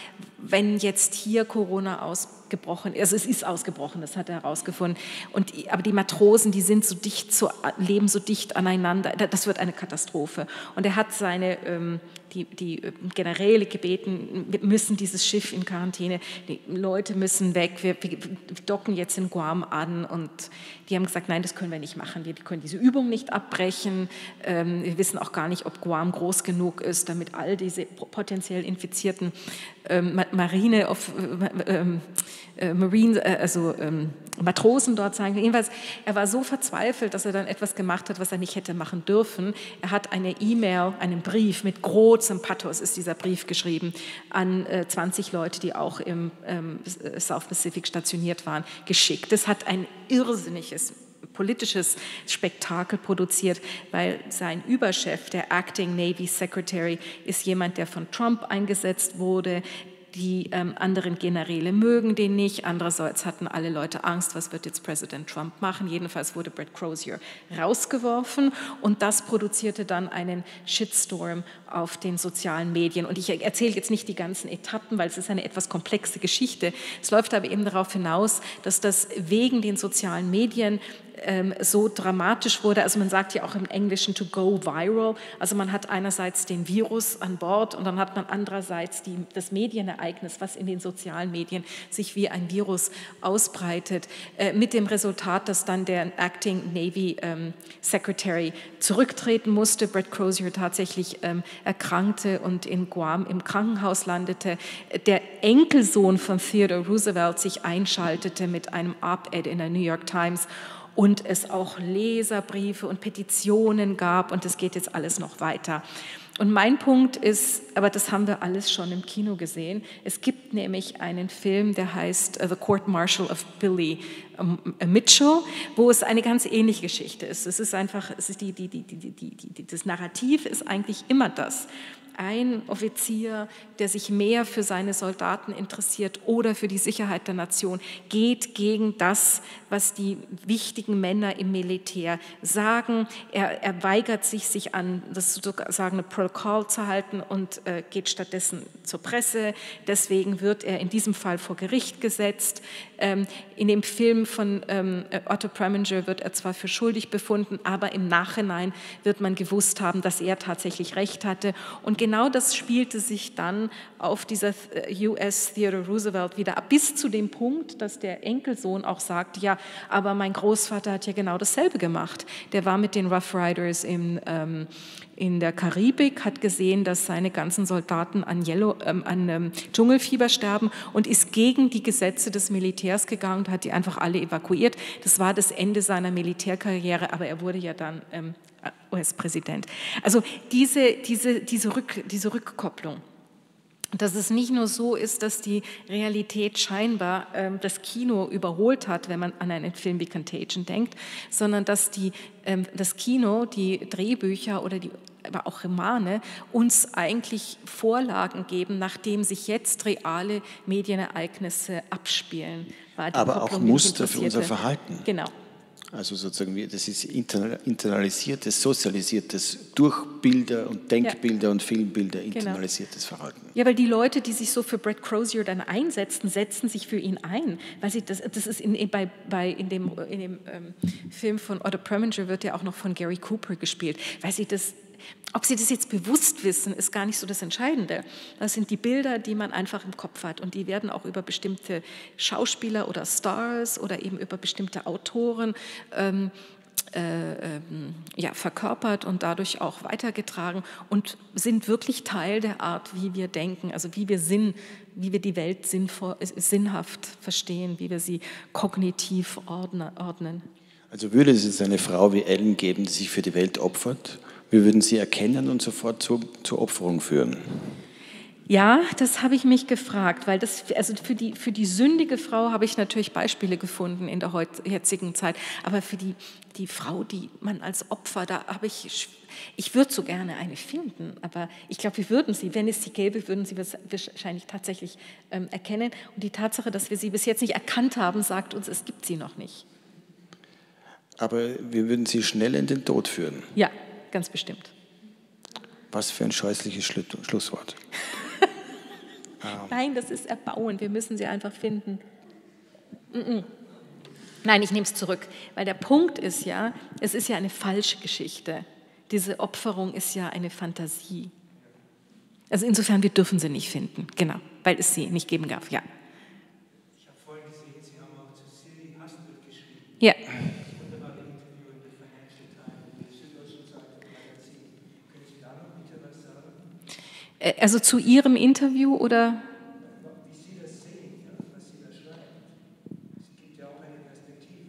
wenn jetzt hier Corona ausgebrochen ist, also es ist ausgebrochen, das hat er herausgefunden, und, aber die Matrosen, die sind so dicht, zu, leben so dicht aneinander, das wird eine Katastrophe. Und er hat seine, ähm, die, die Generäle gebeten, wir müssen dieses Schiff in Quarantäne, die Leute müssen weg, wir, wir docken jetzt in Guam an, und die haben gesagt, nein, das können wir nicht machen, wir können diese Übung nicht abbrechen, ähm, wir wissen auch gar nicht, ob Guam groß genug ist, damit all diese potenziell infizierten ähm, Marine, auf, ähm, äh, Marine, äh, also ähm, Matrosen dort sein. Jedenfalls, er war so verzweifelt, dass er dann etwas gemacht hat, was er nicht hätte machen dürfen. Er hat eine E-Mail, einen Brief mit großem Pathos ist dieser Brief geschrieben an äh, zwanzig Leute, die auch im ähm, South Pacific stationiert waren, geschickt. Das hat ein irrsinniges politisches Spektakel produziert, weil sein Überchef, der Acting Navy Secretary, ist jemand, der von Trump eingesetzt wurde. Die ähm, anderen Generäle mögen den nicht. Andererseits hatten alle Leute Angst, was wird jetzt Präsident Trump machen. Jedenfalls wurde Brett Crozier rausgeworfen, und das produzierte dann einen Shitstorm auf den sozialen Medien. Und ich erzähle jetzt nicht die ganzen Etappen, weil es ist eine etwas komplexe Geschichte. Es läuft aber eben darauf hinaus, dass das wegen den sozialen Medien ähm, so dramatisch wurde. Also man sagt ja auch im Englischen to go viral. Also man hat einerseits den Virus an Bord, und dann hat man andererseits die, das Medienereignis, was in den sozialen Medien sich wie ein Virus ausbreitet, äh, mit dem Resultat, dass dann der Acting Navy ähm, Secretary zurücktreten musste, Brett Crozier tatsächlich ähm, erkrankte und in Guam im Krankenhaus landete, der Enkelsohn von Theodore Roosevelt sich einschaltete mit einem Op-Ed in der New York Times, und es auch Leserbriefe und Petitionen gab, und es geht jetzt alles noch weiter. Und mein Punkt ist, aber das haben wir alles schon im Kino gesehen, es gibt nämlich einen Film, der heißt The Court Martial of Billy Mitchell, wo es eine ganz ähnliche Geschichte ist. Es ist einfach, es ist die, die, die, die, die, die, das Narrativ ist eigentlich immer das. Ein Offizier, der sich mehr für seine Soldaten interessiert oder für die Sicherheit der Nation, geht gegen das, was die wichtigen Männer im Militär sagen. Er, er weigert sich, sich an das sozusagen Protokoll zu halten, und äh, geht stattdessen zur Presse. Deswegen wird er in diesem Fall vor Gericht gesetzt. Ähm, in dem Film von ähm, Otto Preminger wird er zwar für schuldig befunden, aber im Nachhinein wird man gewusst haben, dass er tatsächlich Recht hatte. Und genau das spielte sich dann auf dieser U S Theodore Roosevelt wieder ab, bis zu dem Punkt, dass der Enkelsohn auch sagt, ja, aber mein Großvater hat ja genau dasselbe gemacht. Der war mit den Rough Riders im, ähm, in der Karibik, hat gesehen, dass seine ganzen Soldaten an, Yellow, ähm, an ähm, Dschungelfieber sterben, und ist gegen die Gesetze des Militärs gegangen und hat die einfach alle evakuiert. Das war das Ende seiner Militärkarriere, aber er wurde ja dann ähm, U S-Präsident. Also diese, diese, diese, Rück, diese Rückkopplung, dass es nicht nur so ist, dass die Realität scheinbar ähm, das Kino überholt hat, wenn man an einen Film wie Contagion denkt, sondern dass die, ähm, das Kino, die Drehbücher oder die, aber auch Romane uns eigentlich Vorlagen geben, nachdem sich jetzt reale Medienereignisse abspielen. War die aber Kopplung, auch Muster für unser Verhalten. Genau. Also sozusagen, das ist internalisiertes, sozialisiertes, durch Bilder und Denkbilder ja. und Filmbilder internalisiertes genau. Verhalten. Ja, weil die Leute, die sich so für Brett Crozier dann einsetzen, setzen sich für ihn ein. Weil sie das, das ist in, bei, bei, in dem, in dem ähm, Film von Otto Preminger wird ja auch noch von Gary Cooper gespielt, weil sie das. Ob Sie das jetzt bewusst wissen, ist gar nicht so das Entscheidende. Das sind die Bilder, die man einfach im Kopf hat, und die werden auch über bestimmte Schauspieler oder Stars oder eben über bestimmte Autoren ähm, äh, äh, ja, verkörpert und dadurch auch weitergetragen und sind wirklich Teil der Art, wie wir denken, also wie wir Sinn, wie wir die Welt sinnvoll, sinnhaft verstehen, wie wir sie kognitiv ordnen. Also würde es jetzt eine Frau wie Ellen geben, die sich für die Welt opfert? Wir würden sie erkennen und sofort zur, zur Opferung führen. Ja, das habe ich mich gefragt, weil das, also für die, für die sündige Frau habe ich natürlich Beispiele gefunden in der jetzigen Zeit, aber für die, die Frau, die man als Opfer, da habe ich, ich würde so gerne eine finden, aber ich glaube, wir würden sie, wenn es sie gäbe, würden sie wahrscheinlich tatsächlich ähm, erkennen, und die Tatsache, dass wir sie bis jetzt nicht erkannt haben, sagt uns, es gibt sie noch nicht. Aber wir würden sie schnell in den Tod führen. Ja. Ganz bestimmt. Was für ein scheußliches Schlusswort. Ah. Nein, das ist erbauend. Wir müssen sie einfach finden. Mm-mm. Nein, ich nehme es zurück, weil der Punkt ist ja, es ist ja eine falsche Geschichte. Diese Opferung ist ja eine Fantasie. Also insofern, wir dürfen sie nicht finden, genau, weil es sie nicht geben darf, ja. Ich habe vorhin gesehen, Sie haben auch zu Siri Hustvedt geschrieben. Ja. Wunderbare Interview in der Financial Times, in der Süddeutschen Zeitung, Magazin. Können Sie da noch bitte was sagen? Also zu Ihrem Interview oder? Wie Sie das sehen, ja, was Sie da schreiben. Es gibt ja auch eine Perspektive.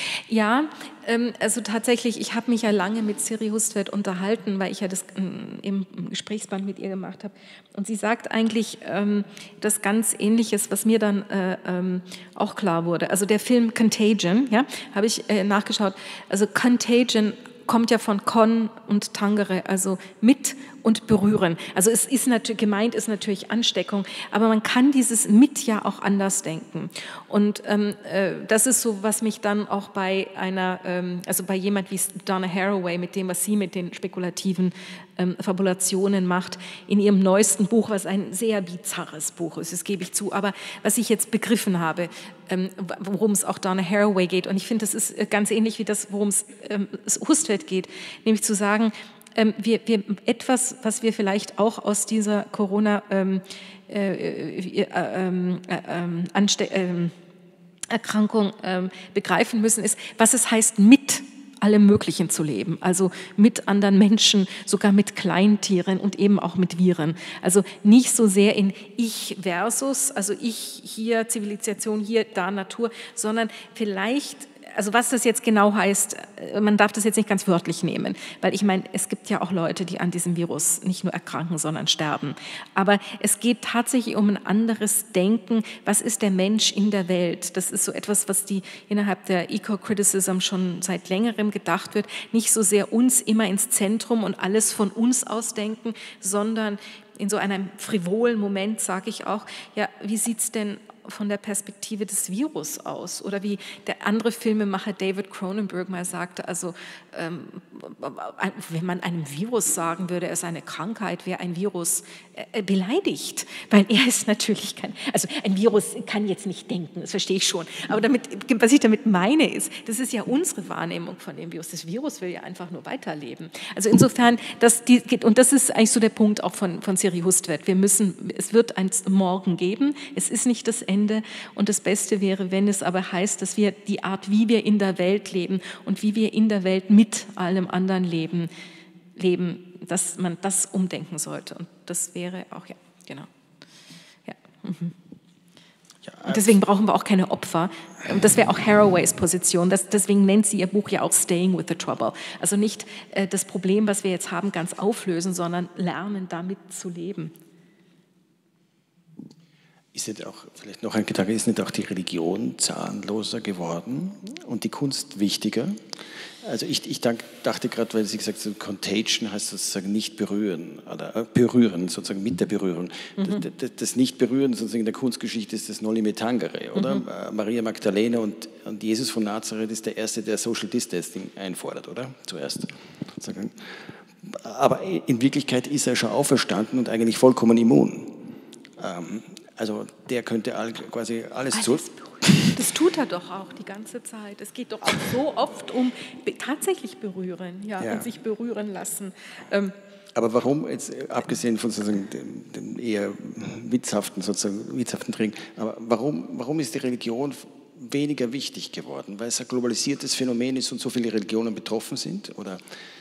Ja, ähm, also tatsächlich, ich habe mich ja lange mit Siri Hustvedt unterhalten, weil ich ja das ähm, im Gesprächsband mit ihr gemacht habe. Und sie sagt eigentlich ähm, das ganz Ähnliches, was mir dann äh, ähm, auch klar wurde. Also der Film Contagion, ja, habe ich äh, nachgeschaut. Also Contagion kommt ja von Con und Tangere, also mit und berühren. Also es ist natürlich, gemeint ist natürlich Ansteckung, aber man kann dieses mit ja auch anders denken. Und ähm, äh, das ist so, was mich dann auch bei einer, ähm, also bei jemand wie Donna Haraway, mit dem, was sie mit den spekulativen ähm, Fabulationen macht, in ihrem neuesten Buch, was ein sehr bizarres Buch ist, das gebe ich zu, aber was ich jetzt begriffen habe, ähm, worum es auch Donna Haraway geht, und ich finde, das ist ganz ähnlich wie das, worum es ähm, Hustvedt geht, nämlich zu sagen, ähm, wir, wir, etwas, was wir vielleicht auch aus dieser Corona ähm, äh, äh, äh, äh, Anste äh, Erkrankung äh, begreifen müssen, ist, was es heißt, mit allem Möglichen zu leben, also mit anderen Menschen, sogar mit Kleintieren und eben auch mit Viren. Also nicht so sehr in Ich versus, also ich hier Zivilisation, hier da Natur, sondern vielleicht, also was das jetzt genau heißt, man darf das jetzt nicht ganz wörtlich nehmen, weil ich meine, es gibt ja auch Leute, die an diesem Virus nicht nur erkranken, sondern sterben. Aber es geht tatsächlich um ein anderes Denken. Was ist der Mensch in der Welt? Das ist so etwas, was die innerhalb der Eco-Criticism schon seit längerem gedacht wird. Nicht so sehr uns immer ins Zentrum und alles von uns aus denken, sondern in so einem frivolen Moment sage ich auch, ja, wie sieht es denn von der Perspektive des Virus aus? Oder wie der andere Filmemacher David Cronenberg mal sagte, also ähm, wenn man einem Virus sagen würde, er ist eine Krankheit, wäre ein Virus äh, beleidigt, weil er ist natürlich kein, also ein Virus kann jetzt nicht denken, das verstehe ich schon, aber damit, was ich damit meine ist, das ist ja unsere Wahrnehmung von dem Virus, das Virus will ja einfach nur weiterleben. Also insofern, das, die, und das ist eigentlich so der Punkt auch von, von Siri Hustvedt, wir müssen, es wird ein Morgen geben, es ist nicht das Ende. Und das Beste wäre, wenn es aber heißt, dass wir die Art, wie wir in der Welt leben und wie wir in der Welt mit allem anderen leben, leben, dass man das umdenken sollte. Und das wäre auch, ja, genau. Ja. Mhm. Und deswegen brauchen wir auch keine Opfer. Und das wäre auch Haraways Position. Das, deswegen nennt sie ihr Buch ja auch Staying with the Trouble. Also nicht äh, das Problem, was wir jetzt haben, ganz auflösen, sondern lernen, damit zu leben. Ist nicht auch, vielleicht noch ein Gedanke, ist nicht auch die Religion zahnloser geworden und die Kunst wichtiger? Also ich, ich dachte gerade, weil Sie gesagt haben, Contagion heißt sozusagen nicht berühren, oder äh, berühren, sozusagen mit der Berührung. Mhm. Das, das, das Nicht-Berühren sozusagen in der Kunstgeschichte ist das Noli me tangere, oder? Mhm. Äh, Maria Magdalena und, und Jesus von Nazareth ist der Erste, der Social Distancing einfordert, oder? Zuerst. Aber in Wirklichkeit ist er schon auferstanden und eigentlich vollkommen immun. Ähm, Also der könnte all, quasi alles, alles zu... Das tut er doch auch die ganze Zeit. Es geht doch auch so oft um be tatsächlich berühren, ja, ja, und sich berühren lassen. Ähm, Aber warum, jetzt abgesehen von sozusagen dem, dem eher witzhaften, sozusagen witzhaften Trinken, aber warum, warum ist die Religion weniger wichtig geworden? Weil es ein globalisiertes Phänomen ist und so viele Religionen betroffen sind? Oder...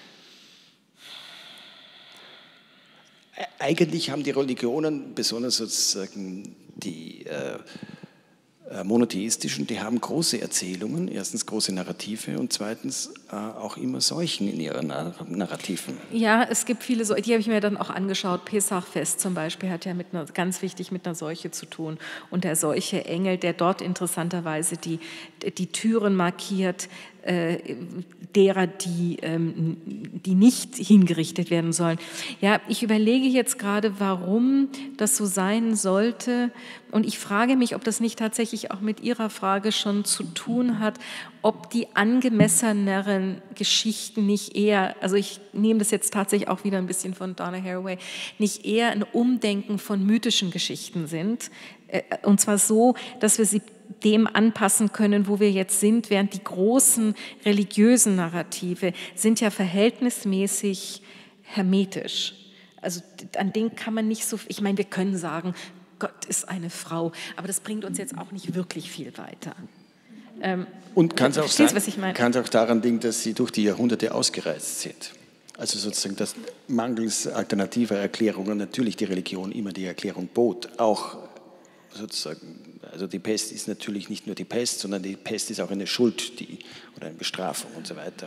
Eigentlich haben die Religionen, besonders sozusagen die äh, monotheistischen, die haben große Erzählungen, erstens große Narrative und zweitens äh, auch immer Seuchen in ihren Narrativen. Ja, es gibt viele, die habe ich mir dann auch angeschaut. Pesachfest zum Beispiel hat ja mit einer, ganz wichtig mit einer Seuche zu tun. Und der Seuche-Engel, der dort interessanterweise die, die Türen markiert, äh, derer, die, ähm, die nicht hingerichtet werden sollen. Ja, ich überlege jetzt gerade, warum das so sein sollte, und ich frage mich, ob das nicht tatsächlich auch mit Ihrer Frage schon zu tun hat, ob die angemesseneren Geschichten nicht eher, also ich nehme das jetzt tatsächlich auch wieder ein bisschen von Donna Haraway, nicht eher ein Umdenken von mythischen Geschichten sind, und zwar so, dass wir sie dem anpassen können, wo wir jetzt sind, während die großen religiösen Narrative sind ja verhältnismäßig hermetisch. Also an denen kann man nicht so, ich meine, wir können sagen, Gott ist eine Frau, aber das bringt uns jetzt auch nicht wirklich viel weiter. Ähm, Und kann es auch, sein, auch daran liegen, dass sie durch die Jahrhunderte ausgereizt sind. Also sozusagen, dass mangels alternativer Erklärungen natürlich die Religion immer die Erklärung bot. Auch sozusagen, also die Pest ist natürlich nicht nur die Pest, sondern die Pest ist auch eine Schuld die, oder eine Bestrafung und so weiter.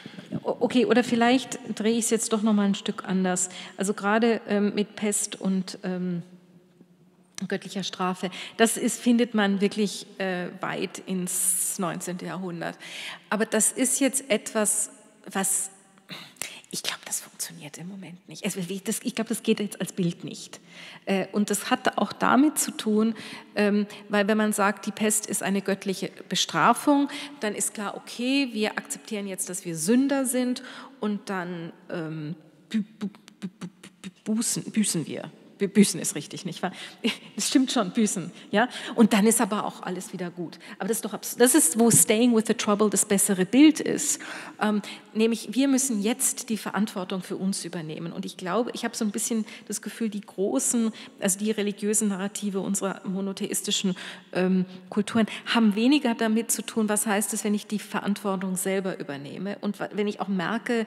Okay, oder vielleicht drehe ich es jetzt doch noch mal ein Stück anders. Also gerade ähm, mit Pest und ähm, göttlicher Strafe, das ist, findet man wirklich äh, weit ins neunzehnten Jahrhundert. Aber das ist jetzt etwas, was, ich glaube, das funktioniert im Moment nicht. Also, das, ich glaube, das geht jetzt als Bild nicht. Äh, und das hat auch damit zu tun, ähm, weil wenn man sagt, die Pest ist eine göttliche Bestrafung, dann ist klar, okay, wir akzeptieren jetzt, dass wir Sünder sind und dann ähm, bü, bü, bü, bü, büßen, büßen wir. Büßen ist richtig, nicht wahr? Das stimmt schon, büßen, ja. Und dann ist aber auch alles wieder gut. Aber das ist doch absurd. Das ist, wo Staying with the Trouble das bessere Bild ist. Ähm, nämlich, wir müssen jetzt die Verantwortung für uns übernehmen. Und ich glaube, ich habe so ein bisschen das Gefühl, die großen, also die religiösen Narrative unserer monotheistischen ähm, Kulturen haben weniger damit zu tun, was heißt es, wenn ich die Verantwortung selber übernehme. Und wenn ich auch merke,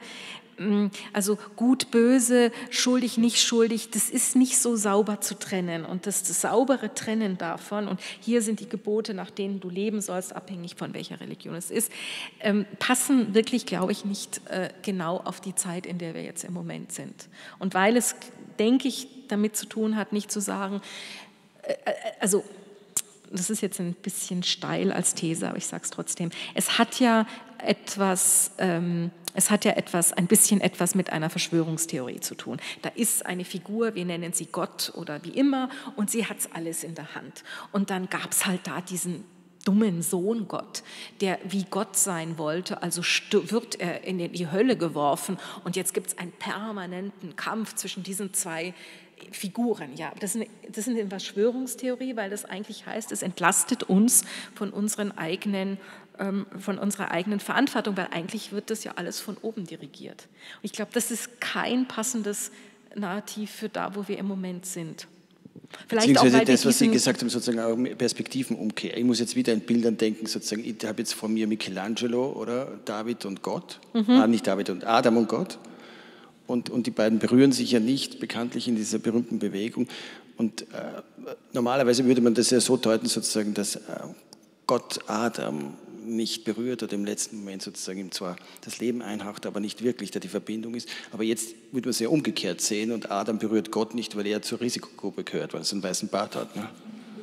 also gut, böse, schuldig, nicht schuldig, das ist nicht so sauber zu trennen. Und das, das saubere Trennen davon, und hier sind die Gebote, nach denen du leben sollst, abhängig von welcher Religion es ist, ähm, passen wirklich, glaube ich, nicht äh, genau auf die Zeit, in der wir jetzt im Moment sind. Und weil es, denke ich, damit zu tun hat, nicht zu sagen, äh, also das ist jetzt ein bisschen steil als These, aber ich sage es trotzdem, es hat ja etwas... Ähm, Es hat ja etwas, ein bisschen etwas mit einer Verschwörungstheorie zu tun. Da ist eine Figur, wir nennen sie Gott oder wie immer, und sie hat es alles in der Hand. Und dann gab es halt da diesen dummen Sohn Gott, der wie Gott sein wollte, also wird er in die Hölle geworfen und jetzt gibt es einen permanenten Kampf zwischen diesen zwei Figuren. Ja, das ist, eine, das ist eine Verschwörungstheorie, weil das eigentlich heißt, es entlastet uns von unseren eigenen von unserer eigenen Verantwortung, weil eigentlich wird das ja alles von oben dirigiert. Und ich glaube, das ist kein passendes Narrativ für da, wo wir im Moment sind. Vielleicht auch, weil das, was Sie gesagt haben, sozusagen auch Perspektivenumkehr. Ich muss jetzt wieder in Bildern denken, sozusagen, ich habe jetzt vor mir Michelangelo, oder David und Gott, mhm. ah, nicht David und Adam und Gott. Und, und die beiden berühren sich ja nicht, bekanntlich in dieser berühmten Bewegung. Und äh, normalerweise würde man das ja so deuten, sozusagen, dass äh, Gott Adam nicht berührt oder im letzten Moment sozusagen ihm zwar das Leben einhaucht, aber nicht wirklich, da die Verbindung ist. Aber jetzt würde man es ja umgekehrt sehen und Adam berührt Gott nicht, weil er zur Risikogruppe gehört, weil er so einen weißen Bart hat. Ne?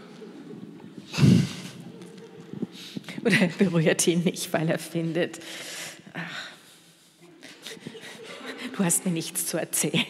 Oder er berührt ihn nicht, weil er findet, ach, du hast mir nichts zu erzählen.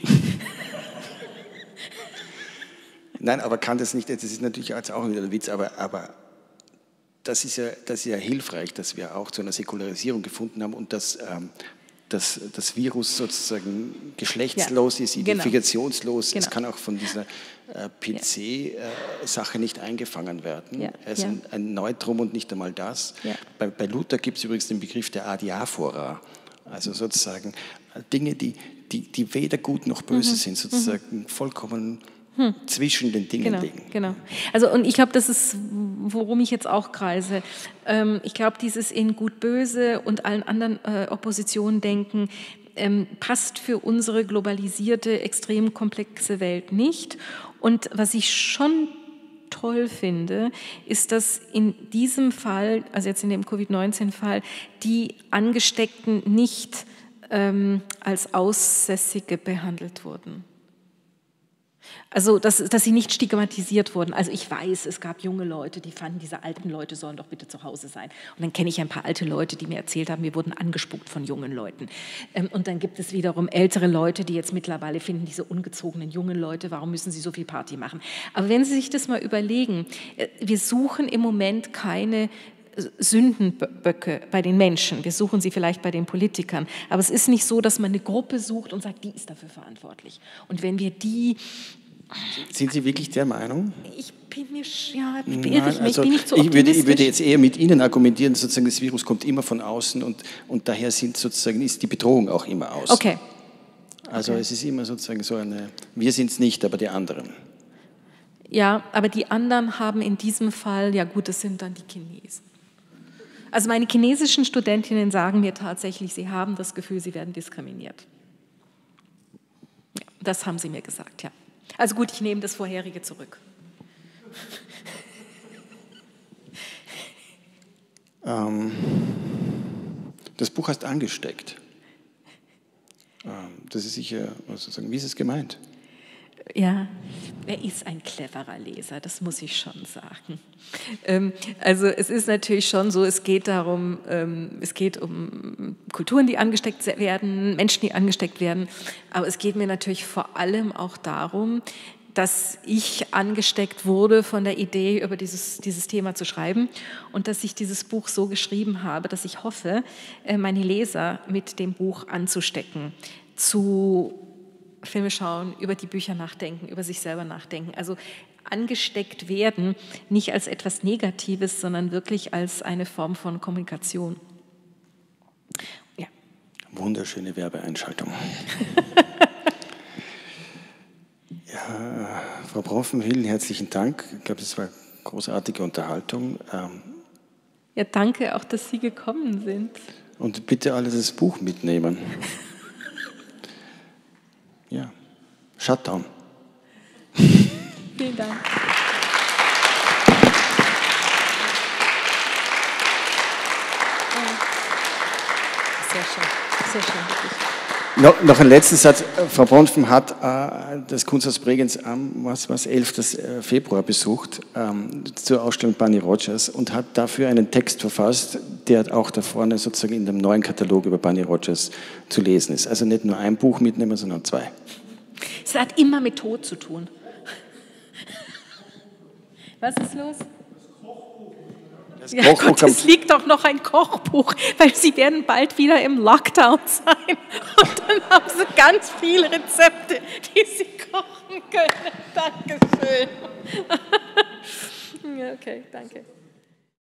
Nein, aber kann das nicht, das ist natürlich auch wieder ein Witz, aber, aber Das ist, ja, das ist ja hilfreich, dass wir auch zu einer Säkularisierung gefunden haben und dass ähm, das, das Virus sozusagen geschlechtslos ja, ist, identifikationslos. Genau. Es kann auch von dieser äh, P C-Sache äh, nicht eingefangen werden. Ja. Er ist ja. ein, ein Neutrum und nicht einmal das. Ja. Bei, bei Luther gibt es übrigens den Begriff der Adiaphora, also sozusagen Dinge, die, die, die weder gut noch böse mhm. sind, sozusagen mhm. vollkommen... Hm. zwischen den Dingen genau, liegen. Genau. Also und ich glaube, das ist, worum ich jetzt auch kreise. Ähm, ich glaube, dieses in Gut-Böse und allen anderen äh, Oppositionen denken ähm, passt für unsere globalisierte, extrem komplexe Welt nicht. Und was ich schon toll finde, ist, dass in diesem Fall, also jetzt in dem Covid neunzehn Fall, die Angesteckten nicht ähm, als Aussässige behandelt wurden. Also, dass, dass sie nicht stigmatisiert wurden. Also ich weiß, es gab junge Leute, die fanden, diese alten Leute sollen doch bitte zu Hause sein. Und dann kenne ich ein paar alte Leute, die mir erzählt haben, wir wurden angespuckt von jungen Leuten. Und dann gibt es wiederum ältere Leute, die jetzt mittlerweile finden, diese ungezogenen jungen Leute, warum müssen sie so viel Party machen? Aber wenn Sie sich das mal überlegen, wir suchen im Moment keine Sündenböcke bei den Menschen. Wir suchen sie vielleicht bei den Politikern. Aber es ist nicht so, dass man eine Gruppe sucht und sagt, die ist dafür verantwortlich. Und wenn wir die... Sind Sie wirklich der Meinung? Ich bin mir, ja, irre ich, Nein, also ich bin nicht so ich würde, optimistisch. ich würde jetzt eher mit Ihnen argumentieren, sozusagen das Virus kommt immer von außen und, und daher sind sozusagen, ist die Bedrohung auch immer außen. Okay. Also okay. es ist immer sozusagen so eine, wir sind es nicht, aber die anderen. Ja, aber die anderen haben in diesem Fall, ja gut, das sind dann die Chinesen. Also meine chinesischen Studentinnen sagen mir tatsächlich, sie haben das Gefühl, sie werden diskriminiert. Ja, das haben sie mir gesagt, ja. Also gut, ich nehme das Vorherige zurück. Ähm, das Buch heißt Angesteckt. Ähm, das ist sicher, sozusagen, wie ist es gemeint? Ja, er ist ein cleverer Leser, das muss ich schon sagen. Ähm, also es ist natürlich schon so, es geht darum, ähm, es geht um Kulturen, die angesteckt werden, Menschen, die angesteckt werden, aber es geht mir natürlich vor allem auch darum, dass ich angesteckt wurde von der Idee, über dieses, dieses Thema zu schreiben und dass ich dieses Buch so geschrieben habe, dass ich hoffe, meine Leser mit dem Buch anzustecken, zu Filme schauen, über die Bücher nachdenken, über sich selber nachdenken. Also angesteckt werden, nicht als etwas Negatives, sondern wirklich als eine Form von Kommunikation. Ja. Wunderschöne Werbeeinschaltung. Ja, Frau Bronfen, vielen herzlichen Dank. Ich glaube, das war eine großartige Unterhaltung. Ja, danke auch, dass Sie gekommen sind. Und bitte alle das Buch mitnehmen. Ja, Shutdown. Vielen Dank. Sehr schön, sehr schön, wirklich. No, noch ein letzter Satz. Frau Bronfen hat äh, das Kunsthaus Bregenz am was, was, elften Februar besucht, ähm, zur Ausstellung Bunny Rogers und hat dafür einen Text verfasst, der auch da vorne sozusagen in dem neuen Katalog über Bunny Rogers zu lesen ist. Also nicht nur ein Buch mitnehmen, sondern zwei. Es hat immer mit Tod zu tun. Was ist los? Das ja, Gott, es liegt doch noch ein Kochbuch, weil Sie werden bald wieder im Lockdown sein. Und dann haben Sie ganz viele Rezepte, die Sie kochen können. Dankeschön. Ja, okay, danke.